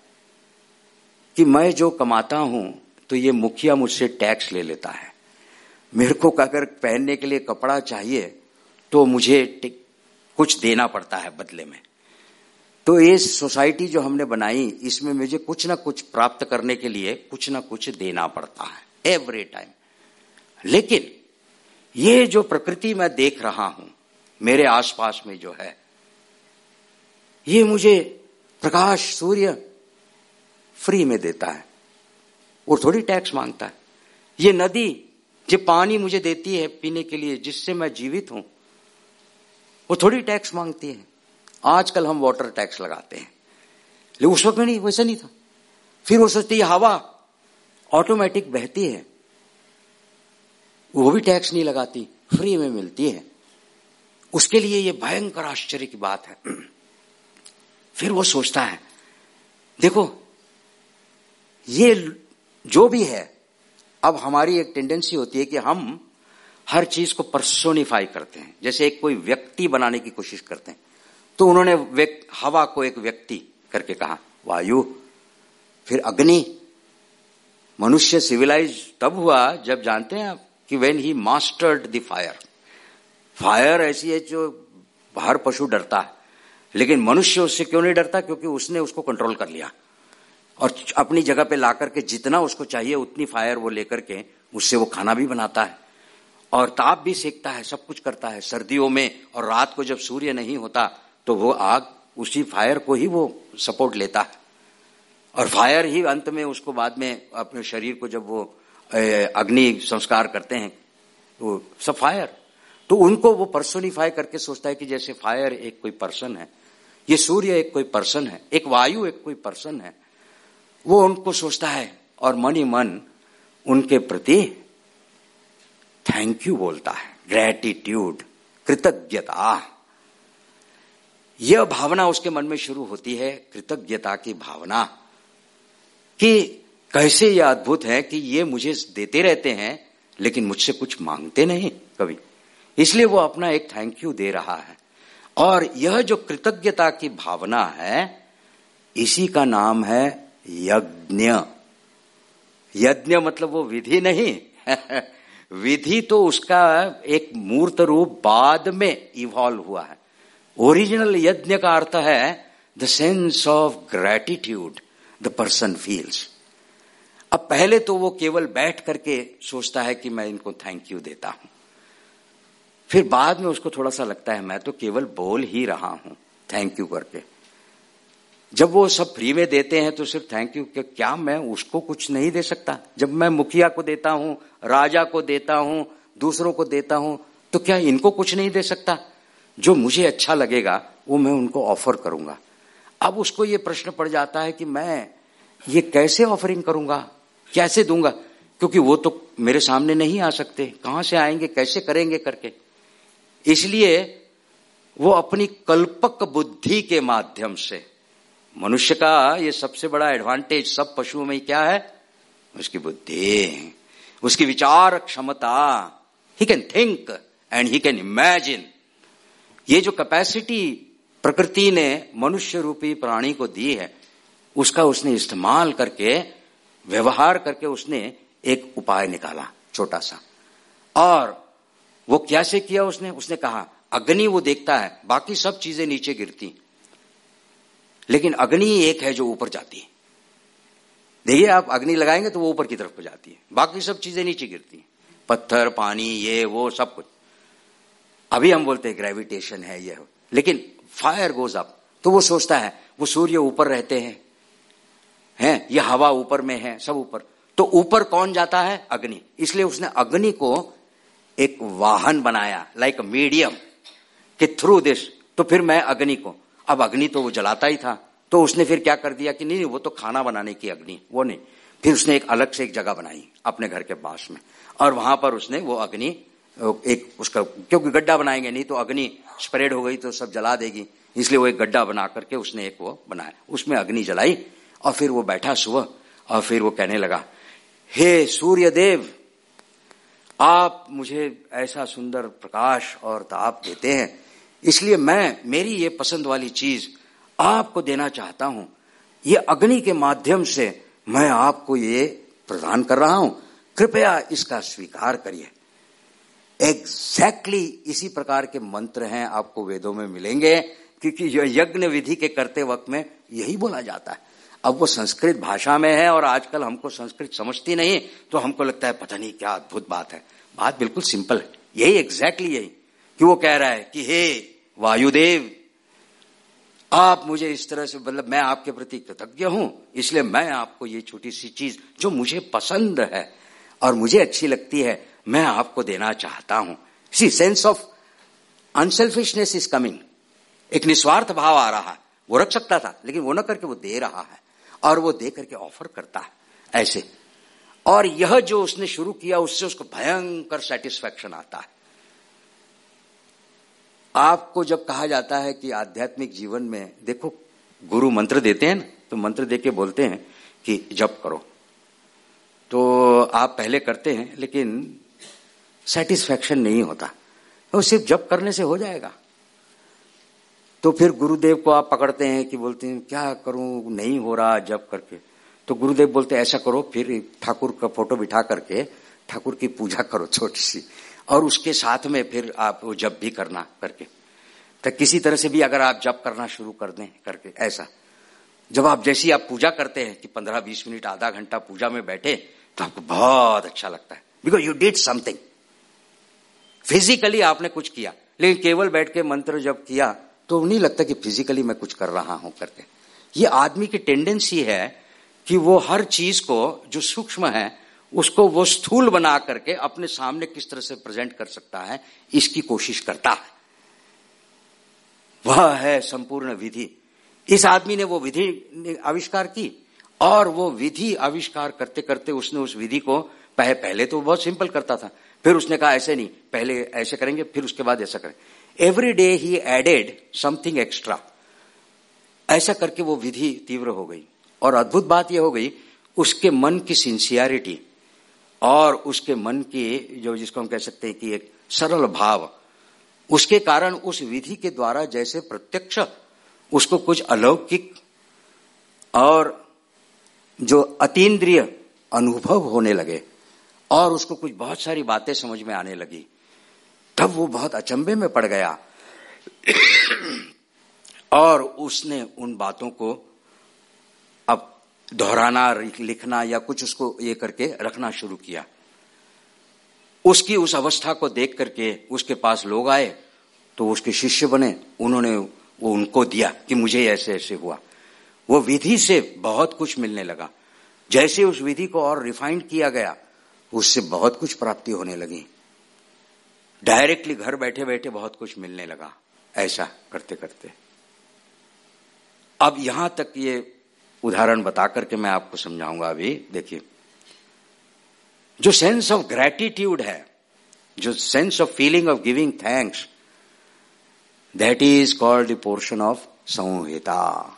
Speaker 1: कि मैं जो कमाता हूं तो ये मुखिया मुझसे टैक्स ले लेता है। मेरे को अगर पहनने के लिए कपड़ा चाहिए तो मुझे कुछ देना पड़ता है बदले में। तो ये सोसाइटी जो हमने बनाई, इसमें मुझे कुछ ना कुछ प्राप्त करने के लिए कुछ ना कुछ देना पड़ता है एवरी टाइम। लेकिन ये जो प्रकृति मैं देख रहा हूं मेरे आसपास में जो है, ये मुझे प्रकाश सूर्य फ्री में देता है, वो थोड़ी टैक्स मांगता है। ये नदी जो पानी मुझे देती है पीने के लिए, जिससे मैं जीवित हूं, वो थोड़ी टैक्स मांगती है। आजकल हम वाटर टैक्स लगाते हैं, लेकिन उस वक्त में नहीं, वैसा नहीं था। फिर वो सोचती है हवा ऑटोमेटिक बहती है, वो भी टैक्स नहीं लगाती, फ्री में मिलती है। उसके लिए ये भयंकर आश्चर्य की बात है। फिर वो सोचता है, देखो ये जो भी है, अब हमारी एक टेंडेंसी होती है कि हम हर चीज को पर्सोनिफाई करते हैं, जैसे एक कोई व्यक्ति बनाने की कोशिश करते हैं। तो उन्होंने हवा को एक व्यक्ति करके कहा, वायु, फिर अग्नि। मनुष्य सिविलाइज तब हुआ जब, जानते हैं आप, कि when he mastered the fire. Fire ऐसी है जो हर पशु डरता है, लेकिन मनुष्य उससे क्यों नहीं डरता? क्योंकि उसने उसको कंट्रोल कर लिया और अपनी जगह पे लाकर के जितना उसको चाहिए उतनी फायर वो लेकर के उससे वो खाना भी बनाता है और ताप भी सेकता है, सब कुछ करता है। सर्दियों में और रात को जब सूर्य नहीं होता तो वो आग उसी फायर को ही वो सपोर्ट लेता है, और फायर ही अंत में उसको बाद में अपने शरीर को जब वो अग्नि संस्कार करते हैं वो सब फायर। तो उनको वो पर्सोनिफाई करके सोचता है कि जैसे फायर एक कोई पर्सन है, ये सूर्य एक कोई पर्सन है, एक वायु एक कोई पर्सन है। वो उनको सोचता है और मन ही मन उनके प्रति थैंक यू बोलता है, ग्रेटिट्यूड, कृतज्ञता। यह भावना उसके मन में शुरू होती है, कृतज्ञता की भावना, कि कैसे यह अद्भुत है कि ये मुझे देते रहते हैं लेकिन मुझसे कुछ मांगते नहीं कभी। इसलिए वो अपना एक थैंक यू दे रहा है और यह जो कृतज्ञता की भावना है, इसी का नाम है यज्ञ। यज्ञ मतलब वो विधि नहीं विधि तो उसका एक मूर्त रूप बाद में इवॉल्व हुआ है। ओरिजिनल यज्ञ का अर्थ है the sense of gratitude the person feels. अब पहले तो वो केवल बैठ करके सोचता है कि मैं इनको थैंक यू देता हूं, फिर बाद में उसको थोड़ा सा लगता है मैं तो केवल बोल ही रहा हूं थैंक यू करके। जब वो सब फ्री में देते हैं तो सिर्फ थैंक यू, क्या मैं उसको कुछ नहीं दे सकता? जब मैं मुखिया को देता हूं, राजा को देता हूं, दूसरों को देता हूं, तो क्या इनको कुछ नहीं दे सकता? जो मुझे अच्छा लगेगा वो मैं उनको ऑफर करूंगा। अब उसको ये प्रश्न पड़ जाता है कि मैं ये कैसे ऑफरिंग करूंगा, कैसे दूंगा, क्योंकि वो तो मेरे सामने नहीं आ सकते, कहां से आएंगे, कैसे करेंगे करके। इसलिए वो अपनी कल्पक बुद्धि के माध्यम से, मनुष्य का ये सबसे बड़ा एडवांटेज सब पशुओं में क्या है? उसकी बुद्धि, उसकी विचार क्षमता। He can think and he can imagine. ये जो कैपेसिटी प्रकृति ने मनुष्य रूपी प्राणी को दी है, उसका उसने इस्तेमाल करके, व्यवहार करके उसने एक उपाय निकाला छोटा सा। और वो कैसे किया उसने कहा अग्नि वो देखता है, बाकी सब चीजें नीचे गिरती, लेकिन अग्नि एक है जो ऊपर जाती है। देखिए आप अग्नि लगाएंगे तो वो ऊपर की तरफ को जाती है, बाकी सब चीजें नीचे गिरती हैं, पत्थर, पानी, ये वो सब कुछ। अभी हम बोलते हैं ग्रेविटेशन है ये, लेकिन फायर गोज अप, तो वो सोचता है वो सूर्य ऊपर रहते हैं, ये हवा ऊपर में है, सब ऊपर, तो ऊपर कौन जाता है? अग्नि। इसलिए उसने अग्नि को एक वाहन बनाया, लाइक अ मीडियम, कि थ्रू दिस, तो फिर मैं अग्नि को, अब अग्नि तो वो जलाता ही था, तो उसने फिर क्या कर दिया कि नहीं वो तो खाना बनाने की अग्नि, वो नहीं, फिर उसने एक अलग से एक जगह बनाई अपने घर के पास में, और वहां पर उसने वो अग्नि एक उसका, क्योंकि गड्ढा बनाएंगे नहीं तो अग्नि स्प्रेड हो गई तो सब जला देगी, इसलिए वो एक गड्ढा बना करके उसने एक वो बनाया, उसमें अग्नि जलाई, और फिर वो बैठा सुबह, और फिर वो कहने लगा हे सूर्य देव, आप मुझे ऐसा सुंदर प्रकाश और ताप देते हैं, इसलिए मैं मेरी ये पसंद वाली चीज आपको देना चाहता हूं, ये अग्नि के माध्यम से मैं आपको ये प्रदान कर रहा हूं, कृपया इसका स्वीकार करिए। एग्जैक्टली इसी प्रकार के मंत्र हैं, आपको वेदों में मिलेंगे, क्योंकि यज्ञ विधि के करते वक्त में यही बोला जाता है। अब वो संस्कृत भाषा में है और आजकल हमको संस्कृत समझती नहीं, तो हमको लगता है पता नहीं क्या अद्भुत बात है। बात बिल्कुल सिंपल है, यही एग्जैक्टली यही कि वो कह रहा है कि हे वायुदेव, आप मुझे इस तरह से, मतलब मैं आपके प्रति कृतज्ञ हूं, इसलिए मैं आपको ये छोटी सी चीज जो मुझे पसंद है और मुझे अच्छी लगती है, मैं आपको देना चाहता हूं। See sense of unselfishness is coming, एक निस्वार्थ भाव आ रहा है। वो रख सकता था लेकिन वो न करके वो दे रहा है, और वो दे करके ऑफर करता है ऐसे। और यह जो उसने शुरू किया उससे उसको भयंकर सेटिस्फैक्शन आता है। आपको जब कहा जाता है कि आध्यात्मिक जीवन में देखो, गुरु मंत्र देते हैं ना, तो मंत्र देके बोलते हैं कि जप करो, तो आप पहले करते हैं लेकिन सेटिस्फैक्शन नहीं होता, तो सिर्फ जप करने से हो जाएगा। तो फिर गुरुदेव को आप पकड़ते हैं कि बोलते हैं क्या करूं, नहीं हो रहा जप करके, तो गुरुदेव बोलते ऐसा करो, फिर ठाकुर का फोटो बिठा करके ठाकुर की पूजा करो छोटी सी, और उसके साथ में फिर आप वो जप भी करना करके, तो किसी तरह से भी अगर आप जप करना शुरू कर दें करके, ऐसा जब आप जैसी आप पूजा करते हैं कि 15-20 मिनट आधा घंटा पूजा में बैठे, तो आपको बहुत अच्छा लगता है, because you did something, physically आपने कुछ किया। लेकिन केवल बैठ के मंत्र जप किया तो नहीं लगता कि फिजिकली मैं कुछ कर रहा हूं करके। ये आदमी की टेंडेंसी है कि वो हर चीज को जो सूक्ष्म है उसको वो स्थूल बना करके अपने सामने किस तरह से प्रेजेंट कर सकता है, इसकी कोशिश करता है। वह है संपूर्ण विधि। इस आदमी ने वो विधि आविष्कार की, और वो विधि आविष्कार करते करते उसने उस विधि को पहले तो बहुत सिंपल करता था, फिर उसने कहा ऐसे नहीं, पहले ऐसे करेंगे फिर उसके बाद ऐसा करें। Every day he added something extra, ऐसा करके वो विधि तीव्र हो गई। और अद्भुत बात यह हो गई, उसके मन की सिंसियरिटी और उसके मन की जो जिसको हम कह सकते हैं कि एक सरल भाव, उसके कारण उस विधि के द्वारा जैसे प्रत्यक्ष उसको कुछ अलौकिक और जो अतीन्द्रिय अनुभव होने लगे और उसको कुछ बहुत सारी बातें समझ में आने लगी, तब वो बहुत अचंभे में पड़ गया और उसने उन बातों को अब दोहराना, लिखना या कुछ उसको ये करके रखना शुरू किया। उसकी उस अवस्था को देख करके उसके पास लोग आए तो उसके शिष्य बने, उन्होंने वो उनको दिया कि मुझे ऐसे ऐसे हुआ। वो विधि से बहुत कुछ मिलने लगा। जैसे उस विधि को और रिफाइंड किया गया, उससे बहुत कुछ प्राप्ति होने लगी। डायरेक्टली घर बैठे बैठे बहुत कुछ मिलने लगा। ऐसा करते करते अब यहां तक ये उदाहरण बता करके मैं आपको समझाऊंगा। अभी देखिए, जो सेंस ऑफ ग्रैटिट्यूड है, जो sense of feeling of giving thanks, that is called the portion of Samhita.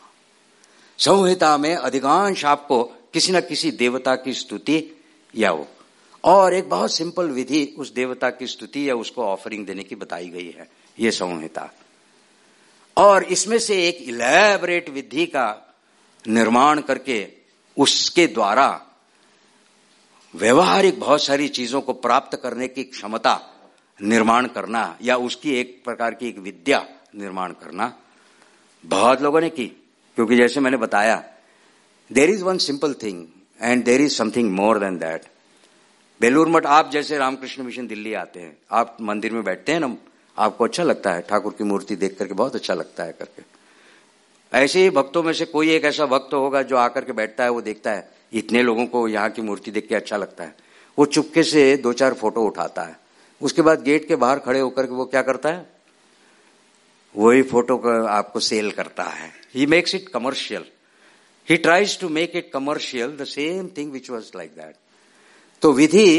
Speaker 1: संहिता में अधिकांश आपको किसी न किसी देवता की स्तुति या वो और एक बहुत सिंपल विधि उस देवता की स्तुति या उसको ऑफरिंग देने की बताई गई है, ये संहिता। और इसमें से एक इलैबोरेट विधि का निर्माण करके उसके द्वारा व्यवहारिक बहुत सारी चीजों को प्राप्त करने की क्षमता निर्माण करना या उसकी एक प्रकार की एक विद्या निर्माण करना बहुत लोगों ने की। क्योंकि जैसे मैंने बताया, there is one simple thing and there is something more than that. Belur Math, आप जैसे रामकृष्ण मिशन दिल्ली आते हैं, आप मंदिर में बैठते हैं ना, आपको अच्छा लगता है, ठाकुर की मूर्ति देख करके बहुत अच्छा लगता है करके। ऐसे ही भक्तों में से कोई एक ऐसा भक्त होगा जो आकर के बैठता है, वो देखता है इतने लोगों को यहाँ की मूर्ति देख के अच्छा लगता है, वो चुपके से 2-4 फोटो उठाता है। उसके बाद गेट के बाहर खड़े होकर के वो क्या करता है, वही फोटो को आपको सेल करता है। He makes it commercial, he tries to make it commercial, the same thing which was like that. तो विधि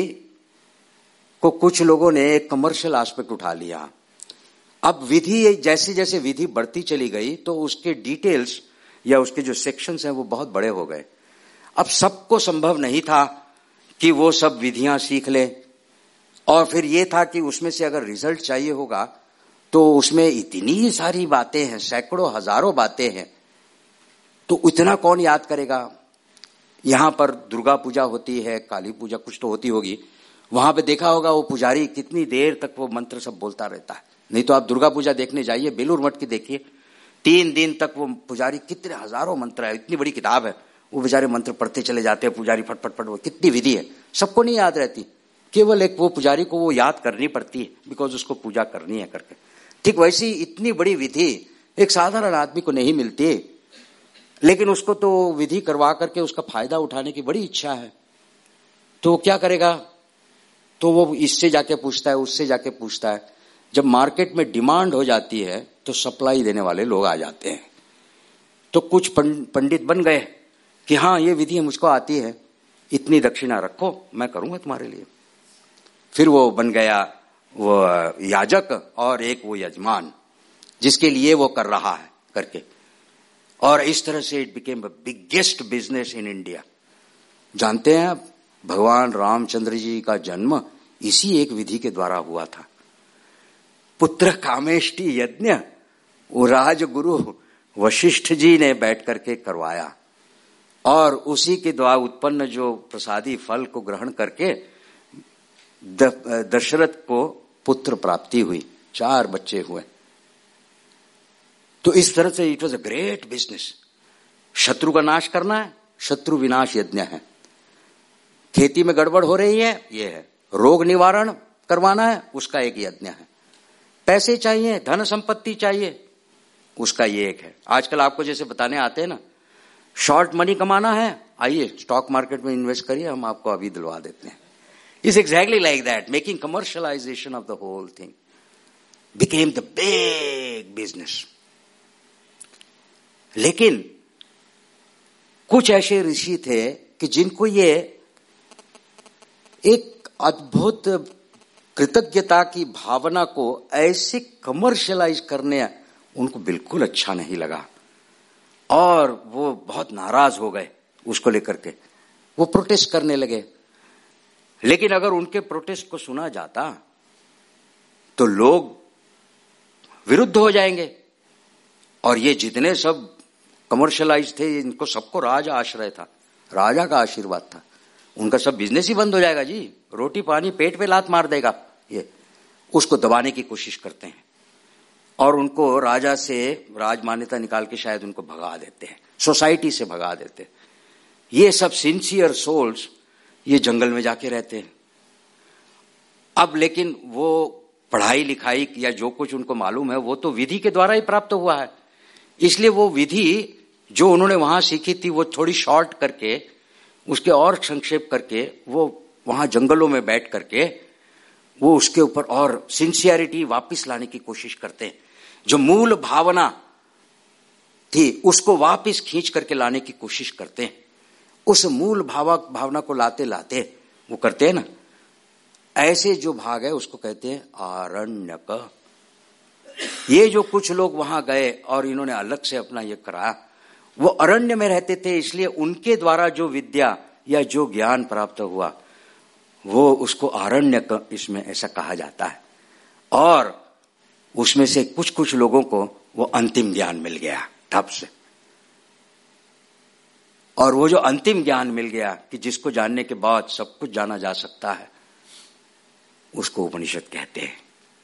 Speaker 1: को कुछ लोगों ने एक कमर्शियल एस्पेक्ट उठा लिया। अब विधि जैसे जैसे विधि बढ़ती चली गई तो उसके डिटेल्स या उसके जो सेक्शंस हैं वो बहुत बड़े हो गए। अब सबको संभव नहीं था कि वो सब विधियां सीख ले, और फिर ये था कि उसमें से अगर रिजल्ट चाहिए होगा तो उसमें इतनी सारी बातें हैं, सैकड़ों हजारों बातें हैं, तो इतना कौन याद करेगा। यहां पर दुर्गा पूजा होती है, काली पूजा कुछ तो होती होगी, वहां पे देखा होगा वो पुजारी कितनी देर तक वो मंत्र सब बोलता रहता है। नहीं तो आप दुर्गा पूजा देखने जाइए, बेलूर मठ की देखिए, 3 दिन तक वो पुजारी कितने हजारों मंत्र है, इतनी बड़ी किताब है, वो बेचारे मंत्र पढ़ते चले जाते हैं, पुजारी फटफट फट, कितनी विधि है, सबको नहीं याद रहती, केवल एक वो पुजारी को वो याद करनी पड़ती है बिकॉज उसको पूजा करनी है करके। ठीक वैसी इतनी बड़ी विधि एक साधारण आदमी को नहीं मिलती, लेकिन उसको तो विधि करवा करके उसका फायदा उठाने की बड़ी इच्छा है। तो वो क्या करेगा, तो वो इससे जाके पूछता है, उससे जाके पूछता है। जब मार्केट में डिमांड हो जाती है तो सप्लाई देने वाले लोग आ जाते हैं। तो कुछ पंडित बन गए कि हाँ ये विधि मुझको आती है, इतनी दक्षिणा रखो, मैं करूंगा तुम्हारे लिए। फिर वो बन गया वो याजक और एक वो यजमान जिसके लिए वो कर रहा है करके, और इस तरह से it became the biggest business in India. जानते हैं आप, भगवान रामचंद्र जी का जन्म इसी एक विधि के द्वारा हुआ था। पुत्र कामेष्टि यज्ञ वो राजगुरु वशिष्ठ जी ने बैठ करके करवाया, और उसी के द्वारा उत्पन्न जो प्रसादी फल को ग्रहण करके दशरथ को पुत्र प्राप्ति हुई, 4 बच्चे हुए। तो इस तरह से it was a great business. शत्रु का नाश करना है, शत्रु विनाश यज्ञ है। खेती में गड़बड़ हो रही है, ये है। रोग निवारण करवाना है, उसका एक यज्ञ है। पैसे चाहिए, धन संपत्ति चाहिए, उसका ये एक है। आजकल आपको जैसे बताने आते हैं ना, शॉर्ट मनी कमाना है, आइए स्टॉक मार्केट में इन्वेस्ट करिए, हम आपको अभी दिलवा देते हैं। It's exactly like that, making commercialisation of the whole thing became the big business. लेकिन कुछ ऐसे ऋषि थे कि जिनको ये एक अद्भुत कृतज्ञता की भावना को ऐसे कमर्शियलाइज करने उनको बिल्कुल अच्छा नहीं लगा, और वो बहुत नाराज हो गए उसको लेकर के, वो प्रोटेस्ट करने लगे। लेकिन अगर उनके प्रोटेस्ट को सुना जाता तो लोग विरुद्ध हो जाएंगे। और ये जितने सब कमर्शियलाइज थे, इनको सबको राजा आश्रय था, राजा का आशीर्वाद था, उनका सब बिजनेस ही बंद हो जाएगा जी। रोटी पानी पेट पे लात मार देगा ये, उसको दबाने की कोशिश करते हैं और उनको राजा से राजमान्यता निकाल के शायद उनको भगा देते हैं, सोसाइटी से भगा देते हैं। ये सब सिंसियर सोल्स ये जंगल में जाके रहते हैं। अब लेकिन वो पढ़ाई लिखाई या जो कुछ उनको मालूम है वो तो विधि के द्वारा ही प्राप्त हुआ है, इसलिए वो विधि जो उन्होंने वहां सीखी थी वो थोड़ी शॉर्ट करके, उसके और संक्षेप करके, वो वहां जंगलों में बैठ करके वो उसके ऊपर और सिंसियरिटी वापस लाने की कोशिश करते हैं। जो मूल भावना थी उसको वापस खींच करके लाने की कोशिश करते हैं। उस मूल भावना को लाते लाते वो करते हैं ना, ऐसे जो भाग है उसको कहते हैं आरण्यक। ये जो कुछ लोग वहां गए और इन्होंने अलग से अपना ये करा, वो अरण्य में रहते थे, इसलिए उनके द्वारा जो विद्या या जो ज्ञान प्राप्त हुआ वो उसको आरण्यक इसमें ऐसा कहा जाता है। और उसमें से कुछ कुछ लोगों को वो अंतिम ज्ञान मिल गया ठप से, और वो जो अंतिम ज्ञान मिल गया कि जिसको जानने के बाद सब कुछ जाना जा सकता है, उसको उपनिषद कहते हैं।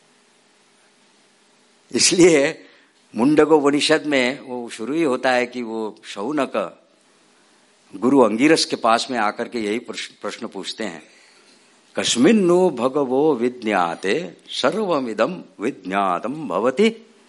Speaker 1: इसलिए मुंडकोपनिषद में वो शुरू ही होता है कि वो शौनक गुरु अंगिरस के पास में आकर के यही प्रश्न पूछते हैं, कस्मिन्नु भगवो विज्ञाते सर्वमिदं विज्ञातम भवति,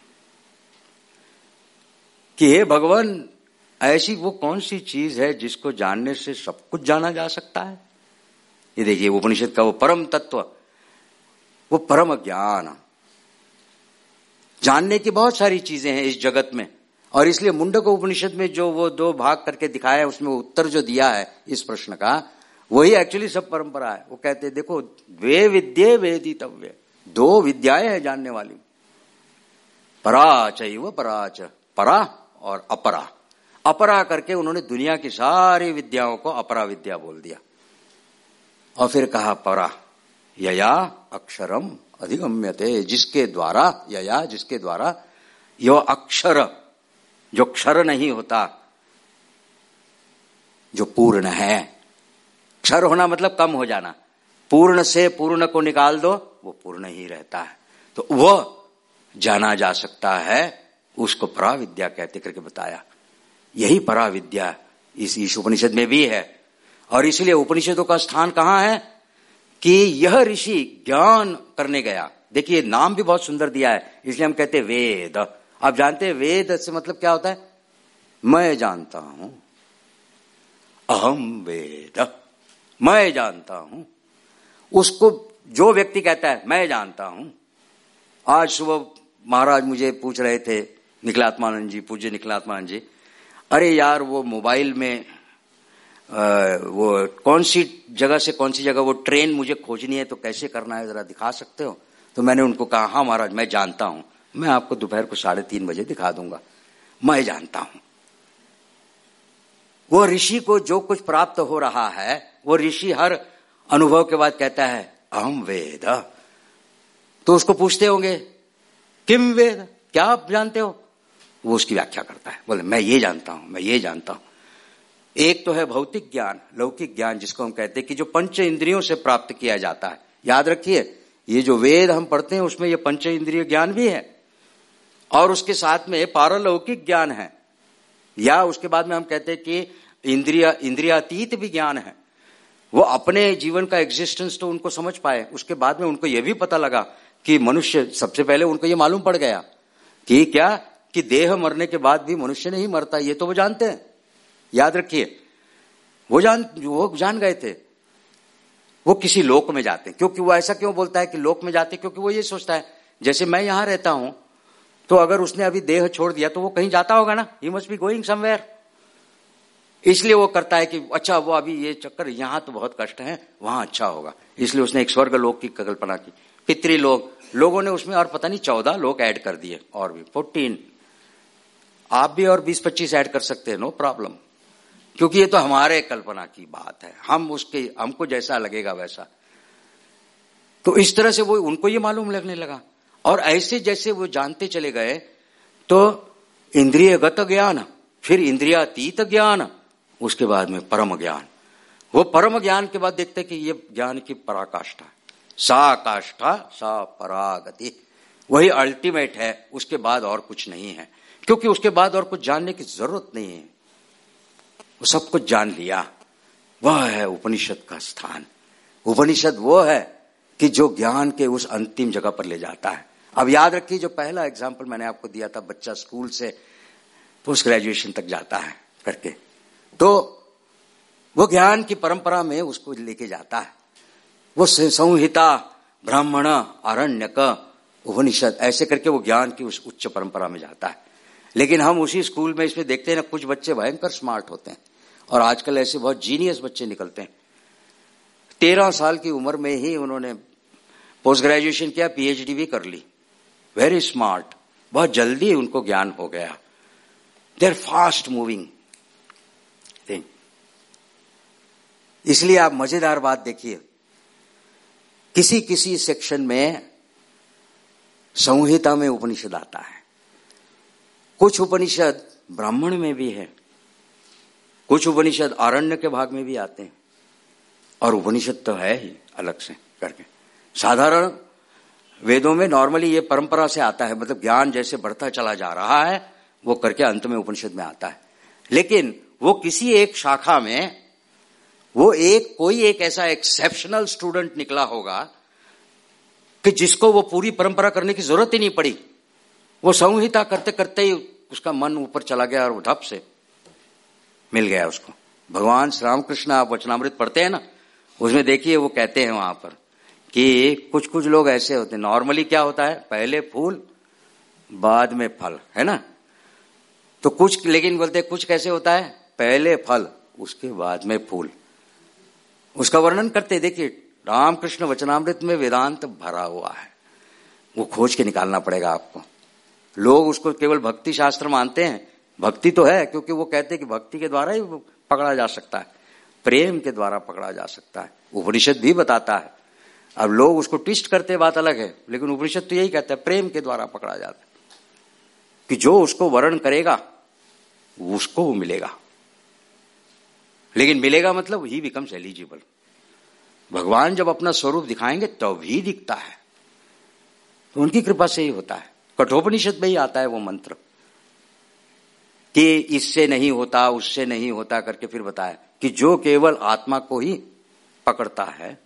Speaker 1: कि हे भगवान ऐसी वो कौन सी चीज है जिसको जानने से सब कुछ जाना जा सकता है। ये देखिए उपनिषद का वो परम तत्व, वो परम ज्ञान। जानने की बहुत सारी चीजें हैं इस जगत में, और इसलिए मुंडक उपनिषद में जो वो दो भाग करके दिखाया है उसमें उत्तर जो दिया है इस प्रश्न का, वही एक्चुअली सब परंपरा है। वो कहते हैं देखो वे विद्ये वेदितव्य, दो विद्याएं हैं जानने वाली, परा चैव पराच, परा और अपरा। अपरा करके उन्होंने दुनिया की सारी विद्याओं को अपरा विद्या बोल दिया, और फिर कहा परा यया अक्षरम अधिगम्यते, जिसके द्वारा यया, जिसके द्वारा यो अक्षर, जो क्षर नहीं होता, जो पूर्ण है। क्षर होना मतलब कम हो जाना, पूर्ण से पूर्ण को निकाल दो वो पूर्ण ही रहता है, तो वो जाना जा सकता है, उसको पराविद्या कहते करके बताया। यही पराविद्या इस ईश उपनिषद में भी है। और इसलिए उपनिषदों का स्थान कहां है कि यह ऋषि ज्ञान करने गया। देखिए नाम भी बहुत सुंदर दिया है, इसलिए हम कहते हैं वेद। आप जानते हैं वेद से मतलब क्या होता है? मैं जानता हूं, अहम वेद, मैं जानता हूं। उसको जो व्यक्ति कहता है मैं जानता हूं। आज सुबह महाराज मुझे पूछ रहे थे, निखिलात्मानंद जी, पूज्य निखिलात्मानंद जी, अरे यार वो मोबाइल में वो कौन सी जगह से कौन सी जगह वो ट्रेन मुझे खोजनी है, तो कैसे करना है जरा दिखा सकते हो? तो मैंने उनको कहा हाँ महाराज मैं जानता हूं, मैं आपको दोपहर को 3:30 बजे दिखा दूंगा, मैं जानता हूं। वो ऋषि को जो कुछ प्राप्त हो रहा है वो ऋषि हर अनुभव के बाद कहता है अहम वेद। तो उसको पूछते होंगे किम वेद, क्या आप जानते हो? वो उसकी व्याख्या करता है, बोले मैं ये जानता हूं, मैं ये जानता हूं। एक तो है भौतिक ज्ञान, लौकिक ज्ञान, जिसको हम कहते हैं कि जो पंच इंद्रियों से प्राप्त किया जाता है। याद रखिए ये जो वेद हम पढ़ते हैं उसमें ये पंच इंद्रिय ज्ञान भी है, और उसके साथ में पारलौकिक ज्ञान है, या उसके बाद में हम कहते हैं कि इंद्रियातीत भी ज्ञान है। वो अपने जीवन का एग्जिस्टेंस तो उनको समझ पाए, उसके बाद में उनको यह भी पता लगा कि मनुष्य, सबसे पहले उनको ये मालूम पड़ गया कि क्या कि देह मरने के बाद भी मनुष्य नहीं मरता, ये तो वो जानते हैं। याद रखिए वो जान गए थे। वो किसी लोक में जाते हैं, क्योंकि वो ऐसा क्यों बोलता है कि लोक में जाते, क्योंकि वो ये सोचता है जैसे मैं यहां रहता हूं तो अगर उसने अभी देह छोड़ दिया तो वो कहीं जाता होगा ना, he must be going somewhere. इसलिए वो करता है कि अच्छा वो अभी ये चक्कर, यहां तो बहुत कष्ट है, वहां अच्छा होगा, इसलिए उसने एक स्वर्ग लोक की कल्पना की। पितृलोक, लोगों ने उसमें और पता नहीं 14 लोक ऐड कर दिए, और भी 14। आप भी और 20-25 ऐड कर सकते हैं, नो प्रॉब्लम, क्योंकि ये तो हमारे कल्पना की बात है, हमको जैसा लगेगा वैसा। तो इस तरह से वो उनको ये मालूम लगने लगा। और ऐसे जैसे वो जानते चले गए तो इंद्रियगत ज्ञान, फिर इंद्रियातीत ज्ञान, उसके बाद में परम ज्ञान। वो परम ज्ञान के बाद देखते कि ये ज्ञान की पराकाष्ठा, सा काष्ठा सा परागति, वही अल्टीमेट है, उसके बाद और कुछ नहीं है। क्योंकि उसके बाद और कुछ जानने की जरूरत नहीं है, वो सब कुछ जान लिया। वह है उपनिषद का स्थान। उपनिषद वो है कि जो ज्ञान के उस अंतिम जगह पर ले जाता है। अब याद रखिए, जो पहला एग्जाम्पल मैंने आपको दिया था, बच्चा स्कूल से पोस्ट ग्रेजुएशन तक जाता है करके, तो वो ज्ञान की परंपरा में उसको लेके जाता है। वो संहिता, ब्राह्मण, आरण्यक, उपनिषद, ऐसे करके वो ज्ञान की उस उच्च परंपरा में जाता है। लेकिन हम उसी स्कूल में इसमें देखते हैं ना, कुछ बच्चे भयंकर स्मार्ट होते हैं और आजकल ऐसे बहुत जीनियस बच्चे निकलते हैं। 13 साल की उम्र में ही उन्होंने पोस्ट ग्रेजुएशन किया, पीएचडी भी कर ली, वेरी स्मार्ट, बहुत जल्दी उनको ज्ञान हो गया। They are fast moving thing. इसलिए आप मजेदार बात देखिए, किसी किसी सेक्शन में संहिता में उपनिषद आता है, कुछ उपनिषद ब्राह्मण में भी है, कुछ उपनिषद आरण्य के भाग में भी आते हैं, और उपनिषद तो है ही अलग से करके। साधारण वेदों में नॉर्मली ये परंपरा से आता है, मतलब ज्ञान जैसे बढ़ता चला जा रहा है वो करके अंत में उपनिषद में आता है। लेकिन वो किसी एक शाखा में वो कोई एक ऐसा एक्सेप्शनल स्टूडेंट निकला होगा कि जिसको वो पूरी परंपरा करने की जरूरत ही नहीं पड़ी, वो संहिता करते करते ही उसका मन ऊपर चला गया और वो धप से मिल गया उसको। भगवान श्री रामकृष्ण, आप वचनामृत पढ़ते हैं ना, उसमें देखिए वो कहते हैं वहां पर कि कुछ कुछ लोग ऐसे होते हैं, नॉर्मली क्या होता है, पहले फूल बाद में फल, है ना, तो कुछ, लेकिन बोलते हैं कुछ कैसे होता है, पहले फल उसके बाद में फूल। उसका वर्णन करते, देखिए रामकृष्ण वचनामृत में वेदांत भरा हुआ है, वो खोज के निकालना पड़ेगा आपको। लोग उसको केवल भक्ति शास्त्र मानते हैं, भक्ति तो है, क्योंकि वो कहते हैं कि भक्ति के द्वारा ही पकड़ा जा सकता है, प्रेम के द्वारा पकड़ा जा सकता है, उपनिषद भी बताता है। अब लोग उसको ट्विस्ट करते, बात अलग है, लेकिन उपनिषद तो यही कहता है प्रेम के द्वारा पकड़ा जाता है, कि जो उसको वर्ण करेगा उसको वो मिलेगा। लेकिन मिलेगा मतलब ही बिकम्स एलिजिबल। भगवान जब अपना स्वरूप दिखाएंगे तब ही दिखता है, तो उनकी कृपा से ही होता है। कठोपनिषद में ही आता है वो मंत्र कि इससे नहीं होता, उससे नहीं होता करके फिर बताया कि जो केवल आत्मा को ही पकड़ता है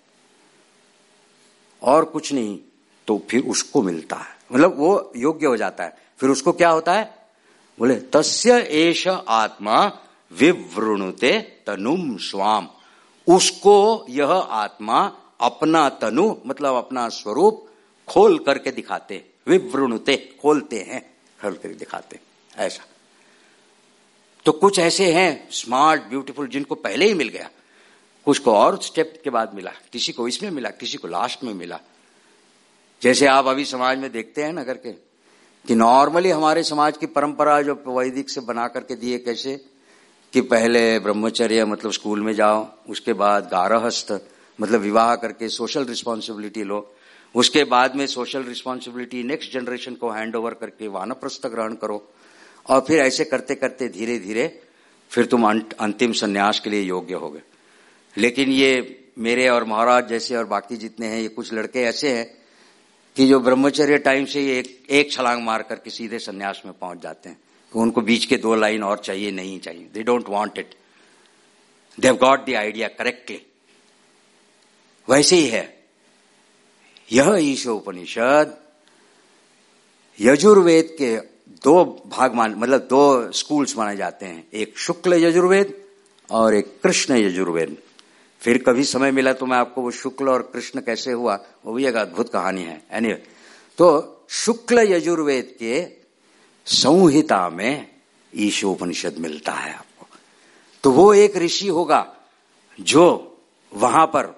Speaker 1: और कुछ नहीं, तो फिर उसको मिलता है, मतलब वो योग्य हो जाता है। फिर उसको क्या होता है, बोले तस्य एष आत्मा विवृणुते तनुम स्वाम, उसको यह आत्मा अपना तनु मतलब अपना स्वरूप खोल करके दिखाते, विवृणुते खोलते हैं, खोल करके दिखाते, ऐसा। तो कुछ ऐसे हैं स्मार्ट ब्यूटीफुल जिनको पहले ही मिल गया, कुछ को और स्टेप के बाद मिला, किसी को इसमें मिला, किसी को लास्ट में मिला। जैसे आप अभी समाज में देखते हैं ना करके कि नॉर्मली हमारे समाज की परंपरा जो वैदिक से बना करके दिए, कैसे कि पहले ब्रह्मचर्य मतलब स्कूल में जाओ, उसके बाद गारहस्थ मतलब विवाह करके सोशल रिस्पॉन्सिबिलिटी लो, उसके बाद में सोशल रिस्पॉन्सिबिलिटी नेक्स्ट जनरेशन को हैंड ओवर करके वानप्रस्थ ग्रहण करो, और फिर ऐसे करते करते धीरे धीरे फिर तुम अंतिम संन्यास के लिए योग्य हो गए। लेकिन ये मेरे और महाराज जैसे और बाकी जितने हैं, ये कुछ लड़के ऐसे हैं कि जो ब्रह्मचर्य टाइम से एक छलांग मार करके सीधे संन्यास में पहुंच जाते हैं, तो उनको बीच के 2 लाइन और चाहिए नहीं चाहिए, they don't want it, they have got the idea correctly. वैसे ही है यह ईशा उपनिषद। यजुर्वेद के 2 भाग मतलब 2 स्कूल्स माने जाते हैं, एक शुक्ल यजुर्वेद और एक कृष्ण यजुर्वेद। फिर कभी समय मिला तो मैं आपको वो शुक्ल और कृष्ण कैसे हुआ वो भी एक अद्भुत कहानी है। एनीवे, तो शुक्ल यजुर्वेद के संहिता में ईशा उपनिषद मिलता है आपको। तो वो एक ऋषि होगा जो वहां पर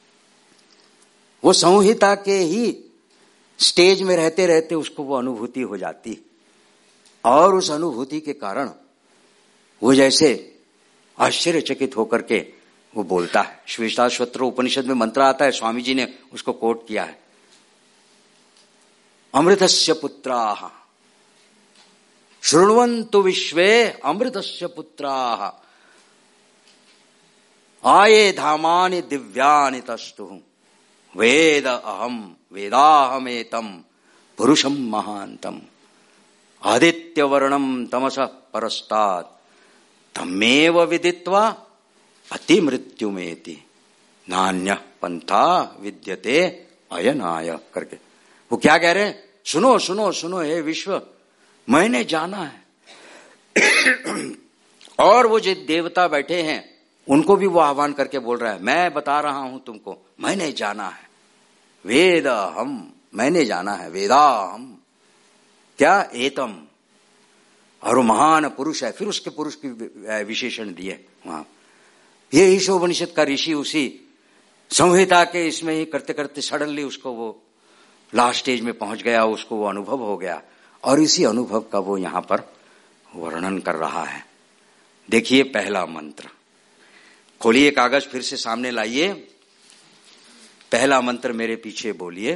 Speaker 1: वो संहिता के ही स्टेज में रहते रहते उसको वो अनुभूति हो जाती, और उस अनुभूति के कारण वो जैसे आश्चर्यचकित होकर के वो बोलता है। श्वेताश्वत्र उपनिषद में मंत्र आता है, स्वामी जी ने उसको कोट किया है अमृतस्य पुत्राः, शृण्वन्तु विश्वे अमृतस्य पुत्राः, आये धामानि दिव्यानि तस्तुः, वेद अहम वेदाहमेतम पुरुषम महांतम, आदित्यवर्णम तमसः परस्तात् तमेव विदित्वा अतिमृत्युमेति नान्यः पंथा विद्यते अयनाय करके। वो क्या कह रहे हैं? सुनो सुनो सुनो हे विश्व, मैंने जाना है। और वो जो देवता बैठे हैं उनको भी वो आह्वान करके बोल रहा है, मैं बता रहा हूं तुमको, मैंने जाना है। वेद हम, मैंने जाना है, वेदा हम क्या एतम, और वो महान पुरुष है। फिर उसके पुरुष की विशेषण दिए वहां। ये ईशा उपनिषद का ऋषि उसी संहिता के इसमें ही करते करते सडनली उसको वो लास्ट स्टेज में पहुंच गया, उसको वो अनुभव हो गया, और इसी अनुभव का वो यहां पर वर्णन कर रहा है। देखिए पहला मंत्र, खोलिए कागज, फिर से सामने लाइए। पहला मंत्र मेरे पीछे बोलिए।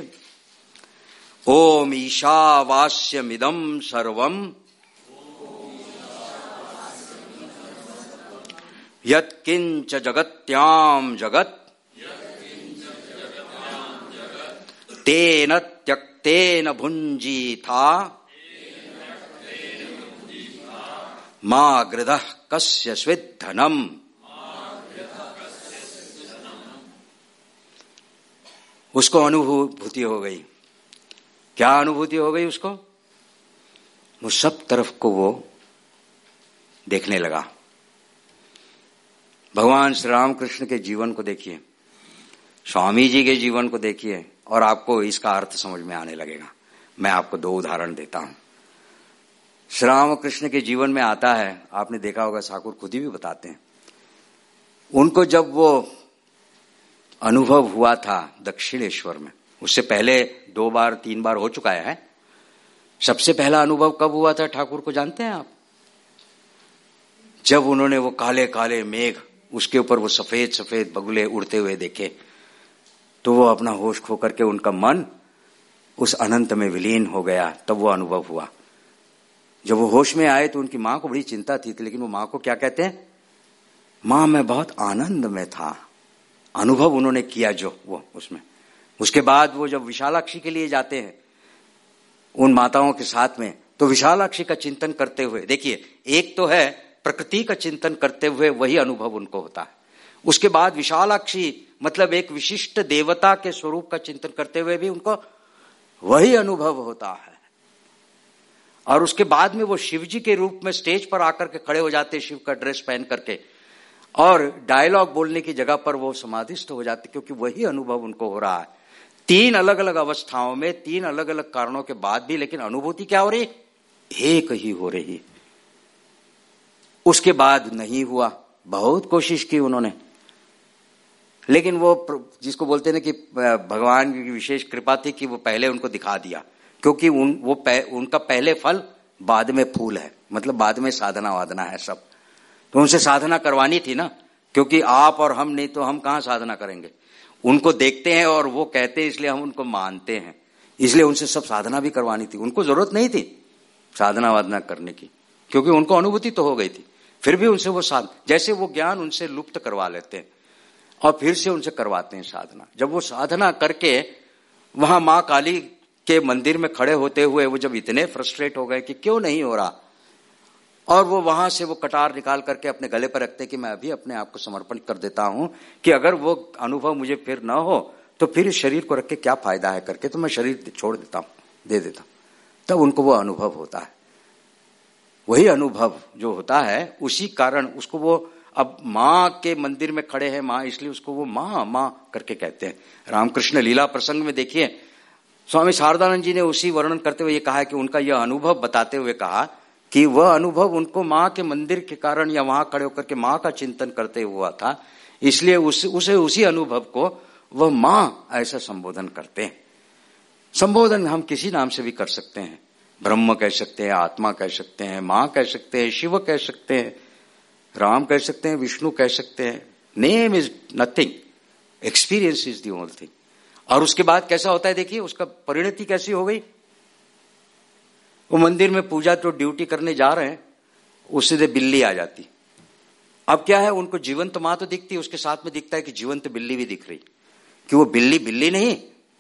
Speaker 1: ओम ईशावास्यमिदं सर्वम यत्किंच जगत्याम जगत तेन त्यक्तेन भुंजीथा मा गृधः कस्य स्विद्धनम। उसको अनुभूति हो गई। क्या अनुभूति हो गई उसको? वो सब तरफ को वो देखने लगा। भगवान श्री रामकृष्ण के जीवन को देखिए, स्वामी जी के जीवन को देखिए, और आपको इसका अर्थ समझ में आने लगेगा। मैं आपको दो उदाहरण देता हूं। श्री रामकृष्ण के जीवन में आता है, आपने देखा होगा, ठाकुर खुद ही भी बताते हैं, उनको जब वो अनुभव हुआ था दक्षिणेश्वर में, उससे पहले 2 बार 3 बार हो चुका है। सबसे पहला अनुभव कब हुआ था ठाकुर को जानते हैं आप? जब उन्होंने वो काले काले मेघ, उसके ऊपर वो सफेद सफेद बगुले उड़ते हुए देखे, तो वो अपना होश खो करके उनका मन उस अनंत में विलीन हो गया। तब वो अनुभव हुआ। जब वो होश में आए तो उनकी मां को बड़ी चिंता थी, लेकिन वो मां को क्या कहते हैं? मां मैं बहुत आनंद में था। अनुभव उन्होंने किया जो वो उसमें। उसके बाद वो जब विशालाक्षी के लिए जाते हैं उन माताओं के साथ में, तो विशालाक्षी का चिंतन करते हुए, देखिए एक तो है प्रकृति का चिंतन करते हुए वही अनुभव उनको होता है। उसके बाद विशालाक्षी मतलब एक विशिष्ट देवता के स्वरूप का चिंतन करते हुए भी उनको वही अनुभव होता है। और उसके बाद में वो शिव जी के रूप में स्टेज पर आकर के खड़े हो जाते, शिव का ड्रेस पहन करके, और डायलॉग बोलने की जगह पर वो समाधिस्थ हो जाते, क्योंकि वही अनुभव उनको हो रहा है। 3 अलग अलग अवस्थाओं में, 3 अलग अलग कारणों के बाद भी, लेकिन अनुभूति क्या हो रही? एक ही हो रही। उसके बाद नहीं हुआ। बहुत कोशिश की उन्होंने, लेकिन वो जिसको बोलते हैं ना कि भगवान की विशेष कृपा थी कि वो पहले उनको दिखा दिया, क्योंकि उनका पहले फल बाद में फूल है, मतलब बाद में साधना वादना है सब। तो उनसे साधना करवानी थी ना, क्योंकि आप और हम नहीं तो हम कहां साधना करेंगे। उनको देखते हैं और वो कहते हैं, इसलिए हम उनको मानते हैं, इसलिए उनसे सब साधना भी करवानी थी। उनको जरूरत नहीं थी साधना वादना करने की, क्योंकि उनको अनुभूति तो हो गई थी। फिर भी उनसे वो जैसे वो ज्ञान उनसे लुप्त करवा लेते हैं और फिर से उनसे करवाते हैं साधना। जब वो साधना करके वहां मां काली के मंदिर में खड़े होते हुए वो जब इतने फ्रस्ट्रेट हो गए कि क्यों नहीं हो रहा, और वो वहां से वो कटार निकाल करके अपने गले पर रखते कि मैं अभी अपने आप को समर्पण कर देता हूं, कि अगर वो अनुभव मुझे फिर न हो तो फिर इस शरीर को रख के क्या फायदा है करके, तो मैं शरीर छोड़ देता हूं, दे देता हूं। तब उनको वो अनुभव होता है। वही अनुभव जो होता है, उसी कारण उसको वो अब मां के मंदिर में खड़े हैं मां, इसलिए उसको वो मां मां करके कहते हैं। रामकृष्ण लीला प्रसंग में देखिए, स्वामी शारदानंद जी ने उसी वर्णन करते हुए ये कहा है कि उनका यह अनुभव बताते हुए कहा कि वह अनुभव उनको मां के मंदिर के कारण या वहां खड़े होकर के मां का चिंतन करते हुआ था, इसलिए उसी अनुभव को वह मां ऐसा संबोधन करते हैं। संबोधन हम किसी नाम से भी कर सकते हैं, ब्रह्म कह सकते हैं, आत्मा कह सकते हैं, मां कह सकते हैं, शिव कह सकते हैं, राम कह सकते हैं, विष्णु कह सकते हैं। Name is nothing, experience is the only thing. और उसके बाद कैसा होता है देखिए, उसका परिणति कैसी हो गई? वो मंदिर में पूजा तो ड्यूटी करने जा रहे हैं, उससे से बिल्ली आ जाती। अब क्या है, उनको जीवंत माँ तो दिखती है, उसके साथ में दिखता है कि जीवंत बिल्ली भी दिख रही, कि वो बिल्ली बिल्ली नहीं,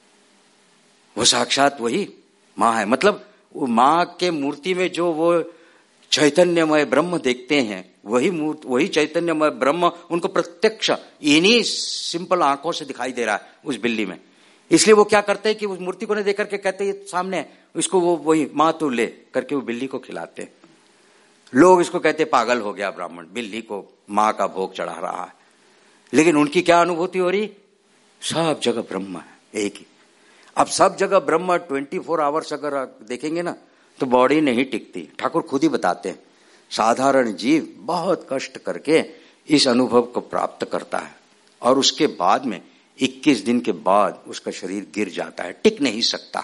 Speaker 1: वो साक्षात वही माँ है। मतलब वो माँ के मूर्ति में जो वो चैतन्यमय ब्रह्म देखते हैं, वही चैतन्यमय ब्रह्म उनको प्रत्यक्ष इन्हीं सिंपल आंखों से दिखाई दे रहा है उस बिल्ली में। इसलिए वो क्या करते हैं कि उस मूर्ति को नहीं देख करके कहते हैं सामने है, इसको वो वही माँ तो ले करके वो बिल्ली को खिलाते हैं। लोग इसको कहते पागल हो गया ब्राह्मण, बिल्ली को माँ का भोग चढ़ा रहा है। लेकिन उनकी क्या अनुभूति हो रही, सब जगह ब्रह्म है, एक ही। अब सब जगह ब्रह्म 24 आवर्स अगर देखेंगे ना तो बॉडी नहीं टिकती। ठाकुर खुद ही बताते हैं, साधारण जीव बहुत कष्ट करके इस अनुभव को प्राप्त करता है और उसके बाद में 21 दिन के बाद उसका शरीर गिर जाता है, टिक नहीं सकता।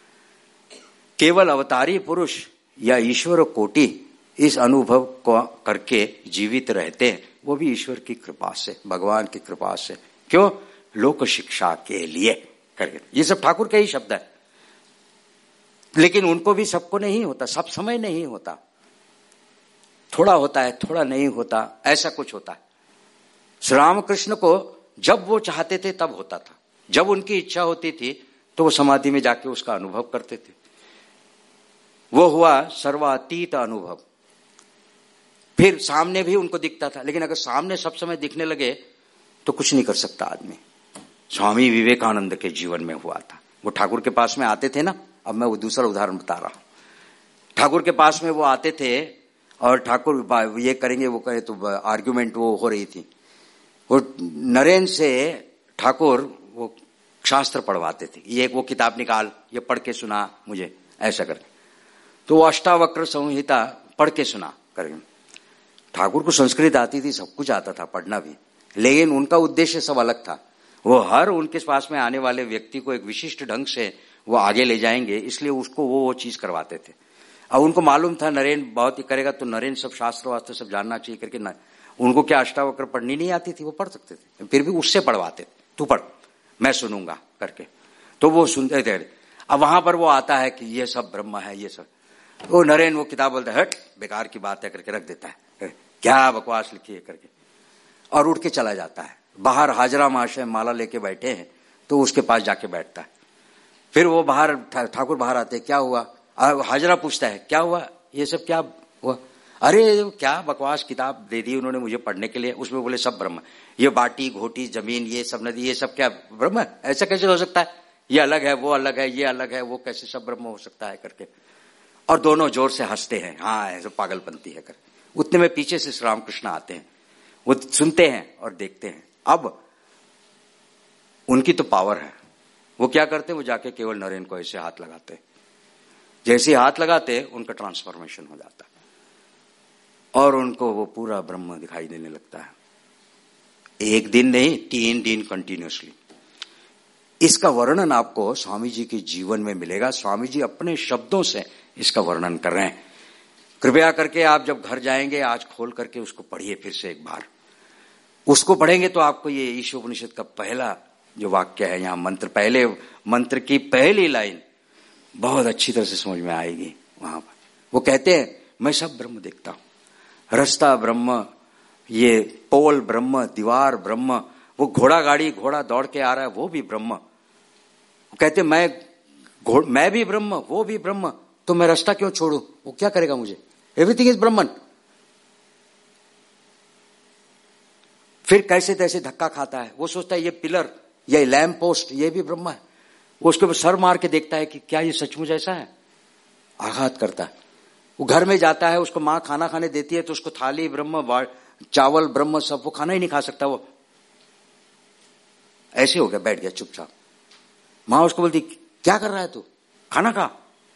Speaker 1: केवल अवतारी पुरुष या ईश्वर कोटि इस अनुभव को करके जीवित रहते हैं, वो भी ईश्वर की कृपा से, भगवान की कृपा से। क्यों? लोक शिक्षा के लिए करके। ये सब ठाकुर के ही शब्द है। लेकिन उनको भी सबको नहीं होता, सब समय नहीं होता, थोड़ा होता है, थोड़ा नहीं होता, ऐसा कुछ होता है। श्री रामकृष्ण को जब वो चाहते थे तब होता था, जब उनकी इच्छा होती थी तो वो समाधि में जाके उसका अनुभव करते थे। वो हुआ सर्वातीत अनुभव। फिर सामने भी उनको दिखता था, लेकिन अगर सामने सब समय दिखने लगे तो कुछ नहीं कर सकता आदमी। स्वामी विवेकानंद के जीवन में हुआ था। वो ठाकुर के पास में आते थे ना, अब मैं वो दूसरा उदाहरण बता रहा हूं। ठाकुर के पास में वो आते थे और ठाकुर ये करेंगे वो करे, तो आर्ग्यूमेंट वो हो रही थी। वो नरेंद्र से ठाकुर वो शास्त्र पढ़वाते थे, ये वो किताब निकाल, ये पढ़ के सुना मुझे, ऐसा करके। तो वो अष्टावक्र संहिता पढ़ के सुना करेंगे। ठाकुर को संस्कृत आती थी, सब कुछ आता था, पढ़ना भी, लेकिन उनका उद्देश्य सब अलग था। वो हर उनके पास में आने वाले व्यक्ति को एक विशिष्ट ढंग से वो आगे ले जाएंगे, इसलिए उसको वो चीज करवाते थे। अब उनको मालूम था नरेंद्र बहुत ही करेगा तो नरेंद्र सब शास्त्र वास्त्र सब जानना चाहिए करके ना, उनको क्या अष्टावक्र पढ़नी नहीं आती थी, वो पढ़ सकते थे, फिर भी उससे पढ़वाते, तू पढ़ मैं सुनूंगा करके। तो वो सुनते थे। अब वहां पर वो आता है कि ये सब ब्रह्म है, ये सब, वो नरेंद्र वो किताब बोलता है हट बेकार की बात है करके रख देता है, क्या बकवास लिखी है करके, और उठ के चला जाता है। बाहर हाजरा महाशय माला लेके बैठे हैं तो उसके पास जाके बैठता है। फिर वो बाहर, ठाकुर बाहर आते, क्या हुआ? हाजरा पूछता है क्या हुआ, ये सब क्या हुआ? अरे क्या बकवास किताब दे दी उन्होंने मुझे पढ़ने के लिए, उसमें बोले सब ब्रह्म, ये बाटी घोटी जमीन ये सब नदी ये सब क्या ब्रह्म है? ऐसा कैसे हो सकता है? ये अलग है, वो अलग है, ये अलग है, वो कैसे सब ब्रह्म हो सकता है करके। और दोनों जोर से हंसते हैं, हाँ ऐसा पागलपंती है कर। उतने में पीछे से श्री रामकृष्ण आते हैं, वो सुनते हैं और देखते हैं। अब उनकी तो पावर है, वो क्या करते हैं, वो जाके केवल नरेंद्र को ऐसे हाथ लगाते, जैसे हाथ लगाते उनका ट्रांसफॉर्मेशन हो जाता और उनको वो पूरा ब्रह्म दिखाई देने लगता है। एक दिन नहीं, 3 दिन कंटिन्यूअसली। इसका वर्णन आपको स्वामी जी के जीवन में मिलेगा। स्वामी जी अपने शब्दों से इसका वर्णन कर रहे हैं। कृपया करके आप जब घर जाएंगे आज खोल करके उसको पढ़िए फिर से एक बार। उसको पढ़ेंगे तो आपको ये ईशा उपनिषद का पहला जो वाक्य है, यहाँ मंत्र, पहले मंत्र की पहली लाइन बहुत अच्छी तरह से समझ में आएगी। वहां पर वो कहते हैं मैं सब ब्रह्म देखता हूं, रास्ता ब्रह्म, ये पोल ब्रह्म, दीवार ब्रह्म, वो घोड़ा गाड़ी घोड़ा दौड़ के आ रहा है वो भी ब्रह्म। वो कहते मैं भी ब्रह्म, वो भी ब्रह्म, तो मैं रास्ता क्यों छोड़ू, वो क्या करेगा मुझे, एवरीथिंग इज ब्रह्मन। फिर कैसे तैसे धक्का खाता है, वो सोचता है ये पिलर, ये लैम्प पोस्ट, ये भी ब्रह्म है। वो उसके ऊपर सर मार के देखता है कि क्या ये सचमुच ऐसा है, आघात करता है। वो घर में जाता है, उसको माँ खाना खाने देती है तो उसको थाली ब्रह्म, चावल ब्रह्म, सब, वो खाना ही नहीं खा सकता। वो ऐसे हो गया, बैठ गया चुपचाप। माँ उसको बोलती क्या कर रहा है तू, खाना खा।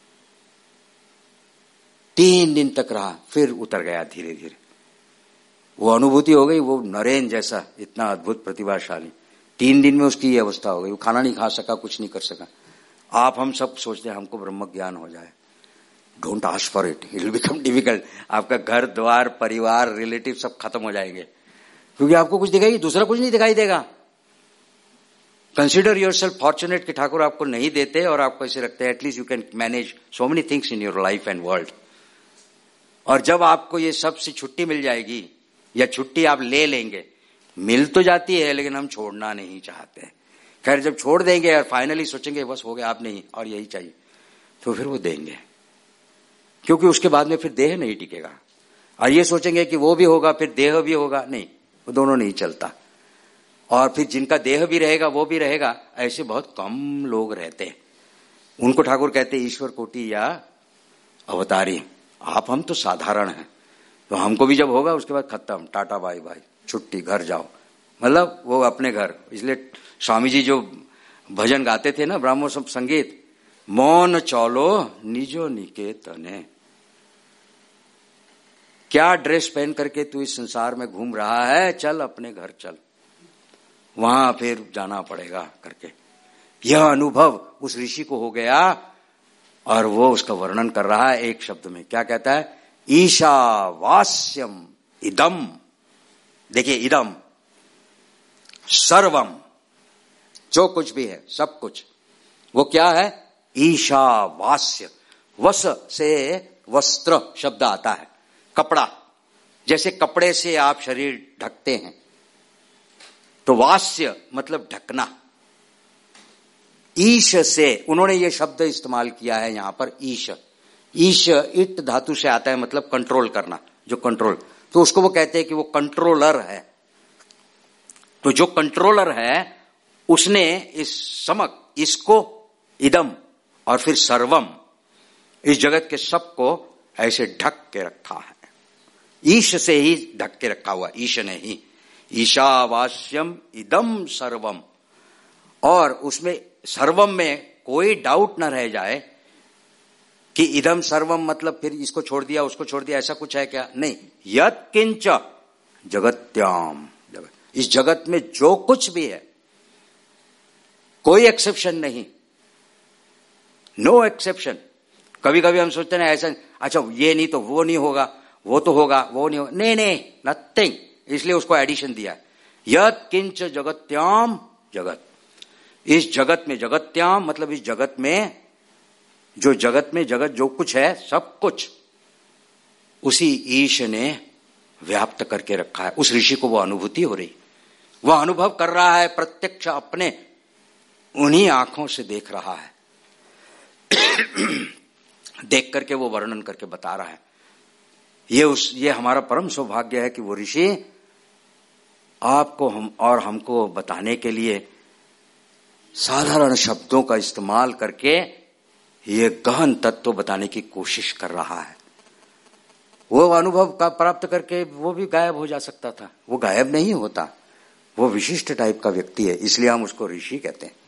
Speaker 1: 3 दिन तक रहा, फिर उतर गया धीरे धीरे। वो अनुभूति हो गई, वो नरेंद्र जैसा इतना अद्भुत प्रतिभाशाली, 3 दिन में उसकी ये अवस्था हो गई। वो खाना नहीं खा सका, कुछ नहीं कर सका। आप हम सब सोचते हैं हमको ब्रह्म ज्ञान हो जाए, don't ask for it, it will become difficult. आपका घर द्वार परिवार रिलेटिव सब खत्म हो जाएंगे, क्योंकि आपको कुछ दिखाई, दूसरा कुछ नहीं दिखाई देगा। कंसिडर योर सेल्फ फॉर्चुनेट कि ठाकुर आपको नहीं देते और आपको ऐसे लगता है at least you can manage so many things in your life and world. और जब आपको ये सब से छुट्टी मिल जाएगी या छुट्टी आप ले लेंगे, मिल तो जाती है लेकिन हम छोड़ना नहीं चाहते। खैर जब छोड़ देंगे और फाइनली सोचेंगे बस हो गया, आप नहीं और यही चाहिए, तो फिर वो देंगे, क्योंकि उसके बाद में फिर देह नहीं टिकेगा। और ये सोचेंगे कि वो भी होगा फिर देह भी होगा, नहीं, वो दोनों नहीं चलता। और फिर जिनका देह भी रहेगा वो भी रहेगा, ऐसे बहुत कम लोग रहते हैं। उनको ठाकुर कहते हैं ईश्वर कोटि या अवतारी। आप हम तो साधारण हैं, तो हमको भी जब होगा उसके बाद खत्म, टाटा बाय बाय, छुट्टी, घर जाओ, मतलब वो अपने घर। इसलिए स्वामी जी जो भजन गाते थे ना, ब्राह्मण संगीत, मौन चौलो निजो निकेतने। क्या ड्रेस पहन करके तू इस संसार में घूम रहा है, चल अपने घर चल, वहां फिर जाना पड़ेगा करके। यह अनुभव उस ऋषि को हो गया और वो उसका वर्णन कर रहा है एक शब्द में। क्या कहता है? ईशावास्यम इदम। देखिए, इदम सर्वम, जो कुछ भी है सब कुछ, वो क्या है? ईशावास्य। वस से वस्त्र शब्द आता है, कपड़ा। जैसे कपड़े से आप शरीर ढकते हैं, तो वास्य मतलब ढकना। ईश से उन्होंने ये शब्द इस्तेमाल किया है यहां पर, ईश। ईश इट धातु से आता है, मतलब कंट्रोल करना, जो कंट्रोल, तो उसको वो कहते हैं कि वो कंट्रोलर है। तो जो कंट्रोलर है उसने इस समक, इसको, इदम और फिर सर्वम, इस जगत के सब को ऐसे ढक के रखा है। ईश से ही ढक के रखा हुआ, ईश ने ही। ईशावास्यम इदम सर्वम। और उसमें सर्वम में कोई डाउट न रह जाए कि इदम सर्वम मतलब फिर इसको छोड़ दिया उसको छोड़ दिया, ऐसा कुछ है क्या? नहीं। यत् किंच जगत्याम, जगत, इस जगत में जो कुछ भी है, कोई एक्सेप्शन नहीं, नो एक्सेप्शन। कभी कभी हम सोचते हैं ऐसा, अच्छा ये नहीं तो वो नहीं होगा, वो तो होगा, वो नहीं होगा, नहीं नहीं, नथिंग, इसलिए उसको एडिशन दिया है। यत् किंच जगत्याम, जगत, इस जगत में, जगत्याम मतलब इस जगत में, जो जगत में जगत जो कुछ है सब कुछ उसी ईश ने व्याप्त करके रखा है। उस ऋषि को वो अनुभूति हो रही, वह अनुभव कर रहा है, प्रत्यक्ष अपने उन्हीं आंखों से देख रहा है। देख करके वो वर्णन करके बता रहा है। ये हमारा परम सौभाग्य है कि वो ऋषि आपको और हमको बताने के लिए साधारण शब्दों का इस्तेमाल करके ये गहन तत्व बताने की कोशिश कर रहा है। वो अनुभव का प्राप्त करके वो भी गायब हो जा सकता था, वो गायब नहीं होता, वो विशिष्ट टाइप का व्यक्ति है, इसलिए हम उसको ऋषि कहते हैं।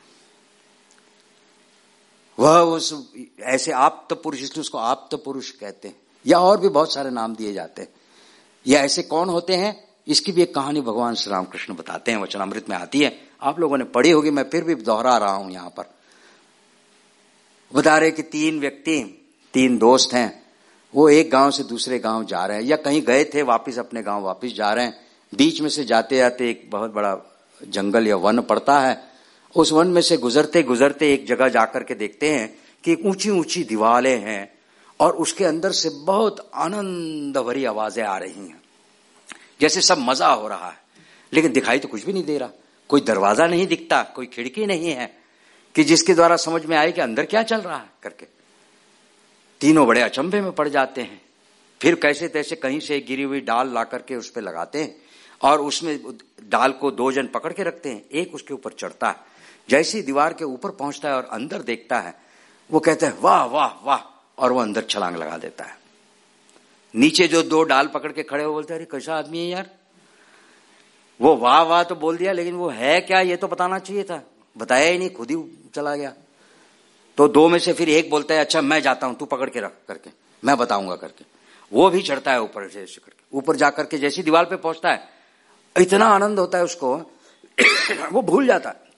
Speaker 1: वह उस ऐसे आप्त पुरुष, इसलिए उसको आप्त पुरुष कहते हैं, या और भी बहुत सारे नाम दिए जाते हैं। या ऐसे कौन होते हैं, इसकी भी एक कहानी भगवान श्री रामकृष्ण बताते हैं, वचनामृत में आती है, आप लोगों ने पढ़ी होगी, मैं फिर भी दोहरा रहा हूं यहां पर। बता रहे कि 3 व्यक्ति, 3 दोस्त हैं, वो एक गांव से दूसरे गांव जा रहे हैं, या कहीं गए थे वापिस अपने गांव वापिस जा रहे हैं। बीच में से जाते जाते एक बहुत बड़ा जंगल या वन पड़ता है। उस वन में से गुजरते गुजरते एक जगह जाकर के देखते हैं कि ऊंची ऊंची दीवारें हैं और उसके अंदर से बहुत आनंद भरी आवाजें आ रही हैं, जैसे सब मजा हो रहा है, लेकिन दिखाई तो कुछ भी नहीं दे रहा। कोई दरवाजा नहीं दिखता, कोई खिड़की नहीं है कि जिसके द्वारा समझ में आए कि अंदर क्या चल रहा है करके। तीनों बड़े अचंभे में पड़ जाते हैं। फिर कैसे तैसे कहीं से गिरी हुई डाल ला करके उस पर लगाते हैं और उसमें डाल को 2 जन पकड़ के रखते हैं, एक उसके ऊपर चढ़ता है। जैसी दीवार के ऊपर पहुंचता है और अंदर देखता है, वो कहते हैं वाह वाह वाह, और वो अंदर छलांग लगा देता है। नीचे जो 2 डाल पकड़ के खड़े हो बोलते हैं, अरे कैसा आदमी है यार, वो वाह वाह तो बोल दिया, लेकिन वो है क्या ये तो बताना चाहिए था, बताया ही नहीं, खुद ही चला गया। तो 2 में से फिर एक बोलता है, अच्छा मैं जाता हूं, तू पकड़ के रख करके, मैं बताऊंगा करके। वो भी चढ़ता है ऊपर से करके, ऊपर जाकर के जैसी दीवार पे पहुंचता है, इतना आनंद होता है उसको वो भूल जाता है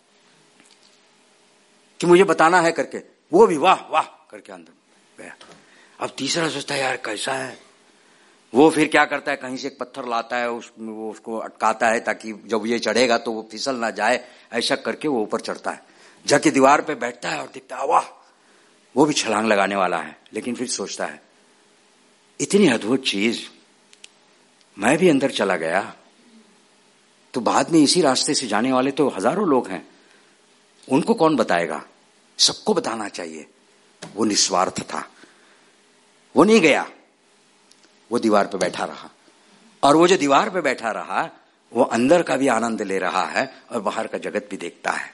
Speaker 1: कि मुझे बताना है करके, वो भी वाह वाह करके अंदर गया। अब तीसरा सोचता है यार कैसा है, वो फिर क्या करता है, कहीं से एक पत्थर लाता है, वो उसको अटकाता है ताकि जब ये चढ़ेगा तो वो फिसल ना जाए, ऐसा करके वो ऊपर चढ़ता है, जाके दीवार पे बैठता है और दिखता है वाह, वो भी छलांग लगाने वाला है। लेकिन फिर सोचता है इतनी अद्भुत चीज, मैं भी अंदर चला गया तो बाद में इसी रास्ते से जाने वाले तो हजारों लोग हैं, उनको कौन बताएगा, सबको बताना चाहिए। वो निस्वार्थ था, वो नहीं गया, वो दीवार पे बैठा रहा, और वो जो दीवार पे बैठा रहा वो अंदर का भी आनंद ले रहा है और बाहर का जगत भी देखता है।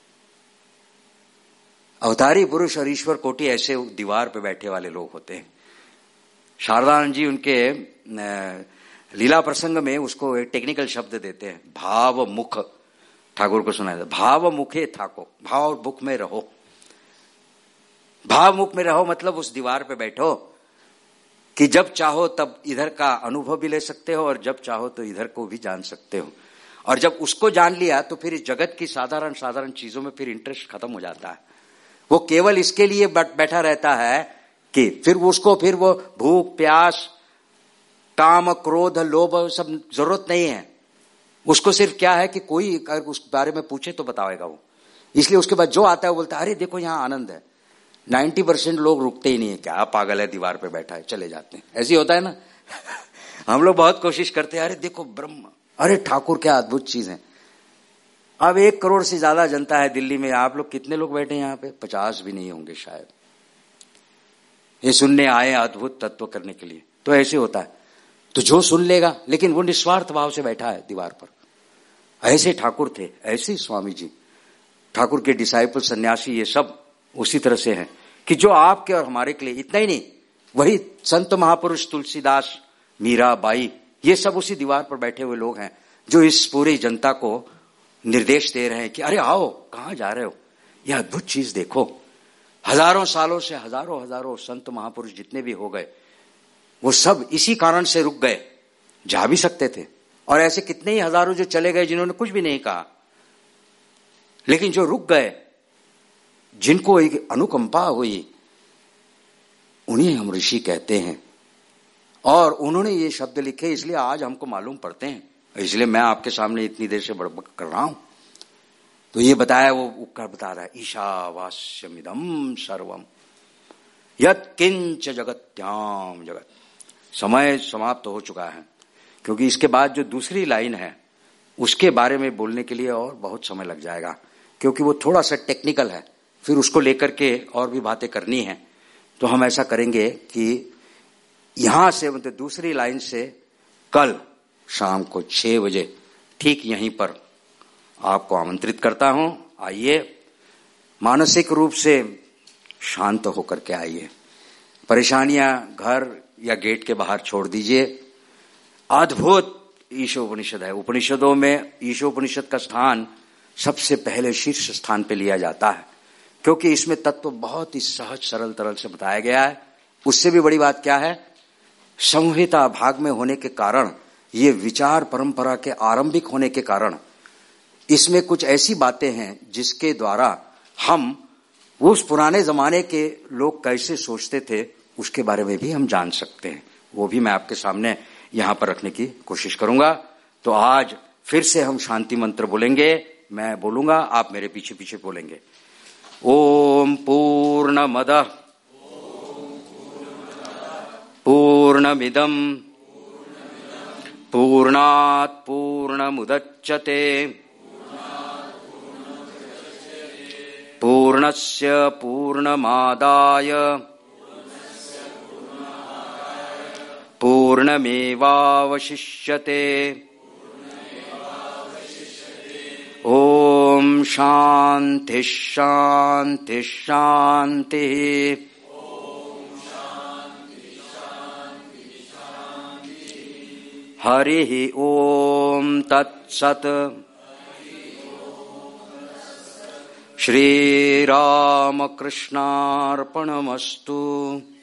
Speaker 1: अवतारी पुरुष और ईश्वर कोटि ऐसे दीवार पे बैठे वाले लोग होते हैं। शारदानंद जी उनके लीला प्रसंग में उसको एक टेक्निकल शब्द देते हैं, भाव मुख। ठाकुर को सुना है, भाव मुखे थाको, भाव मुख में रहो। भाव मुख में रहो मतलब उस दीवार पे बैठो कि जब चाहो तब इधर का अनुभव भी ले सकते हो और जब चाहो तो इधर को भी जान सकते हो। और जब उसको जान लिया तो फिर इस जगत की साधारण साधारण चीजों में फिर इंटरेस्ट खत्म हो जाता है। वो केवल इसके लिए बैठा रहता है कि फिर वो भूख प्यास काम क्रोध लोभ सब जरूरत नहीं है उसको। सिर्फ क्या है कि कोई अगर उस बारे में पूछे तो बताएगा वो। इसलिए उसके बाद जो आता है वो बोलता है अरे देखो यहाँ आनंद है। 90% लोग रुकते ही नहीं है, क्या पागल है दीवार पे बैठा है, चले जाते हैं। ऐसे ही होता है ना हम लोग बहुत कोशिश करते हैं, अरे देखो ब्रह्म, अरे ठाकुर क्या अद्भुत चीज है। अब 1 करोड़ से ज्यादा जनता है दिल्ली में, आप लोग कितने लोग बैठे हैं यहाँ पे? 50 भी नहीं होंगे शायद। ये सुनने आए अद्भुत तत्व करने के लिए। तो ऐसे होता है, तो जो सुन लेगा, लेकिन वो निस्वार्थ भाव से बैठा है दीवार पर। ऐसे ठाकुर थे, ऐसे ही स्वामी जी, ठाकुर के डिसाइपल सन्यासी, ये सब उसी तरह से हैं कि जो आपके और हमारे के लिए, इतना ही नहीं, वही संत महापुरुष तुलसीदास, मीरा बाई, ये सब उसी दीवार पर बैठे हुए लोग हैं जो इस पूरी जनता को निर्देश दे रहे हैं कि अरे आओ, कहां जा रहे हो, यह अद्भुत चीज देखो। हजारों सालों से हजारों संत महापुरुष जितने भी हो गए वो सब इसी कारण से रुक गए। जा भी सकते थे, और ऐसे कितने ही हजारों जो चले गए जिन्होंने कुछ भी नहीं कहा, लेकिन जो रुक गए, जिनको एक अनुकंपा हुई, उन्हें हम ऋषि कहते हैं। और उन्होंने ये शब्द लिखे, इसलिए आज हमको मालूम पड़ते हैं, इसलिए मैं आपके सामने इतनी देर से बड़बड़ कर रहा हूं। तो ये बताया, वो उपकार बता रहा है, ईशावास्यमिदं सर्वम यत् किंच जगत्याम जगत। समय समाप्त हो चुका है, क्योंकि इसके बाद जो दूसरी लाइन है उसके बारे में बोलने के लिए और बहुत समय लग जाएगा, क्योंकि वो थोड़ा सा टेक्निकल है, फिर उसको लेकर के और भी बातें करनी है। तो हम ऐसा करेंगे कि यहां से मतलब दूसरी लाइन से कल शाम को 6 बजे ठीक यहीं पर आपको आमंत्रित करता हूं। आइए, मानसिक रूप से शांत होकर के आइए, परेशानियां घर या गेट के बाहर छोड़ दीजिए। अद्भुत ईशा उपनिषद है। उपनिषदों में ईशा उपनिषद का स्थान सबसे पहले शीर्ष स्थान पे लिया जाता है, क्योंकि इसमें तत्व बहुत ही सहज सरल तरल से बताया गया है। उससे भी बड़ी बात क्या है, संहिता भाग में होने के कारण, ये विचार परंपरा के आरंभिक होने के कारण इसमें कुछ ऐसी बातें हैं जिसके द्वारा हम उस पुराने जमाने के लोग कैसे सोचते थे उसके बारे में भी हम जान सकते हैं। वो भी मैं आपके सामने यहां पर रखने की कोशिश करूंगा। तो आज फिर से हम शांति मंत्र बोलेंगे, मैं बोलूंगा, आप मेरे पीछे पीछे बोलेंगे। ओम पूर्णमदः पूर्णमिदं पूर्णात् पूर्णमुदच्यते पूर्णस्य पूर्णमादाय पूर्णमेवावशिष्यते। ओम शांति शांति शांति। हरि ओम तत्सत्। श्री रामकृष्णार्पणमस्तु।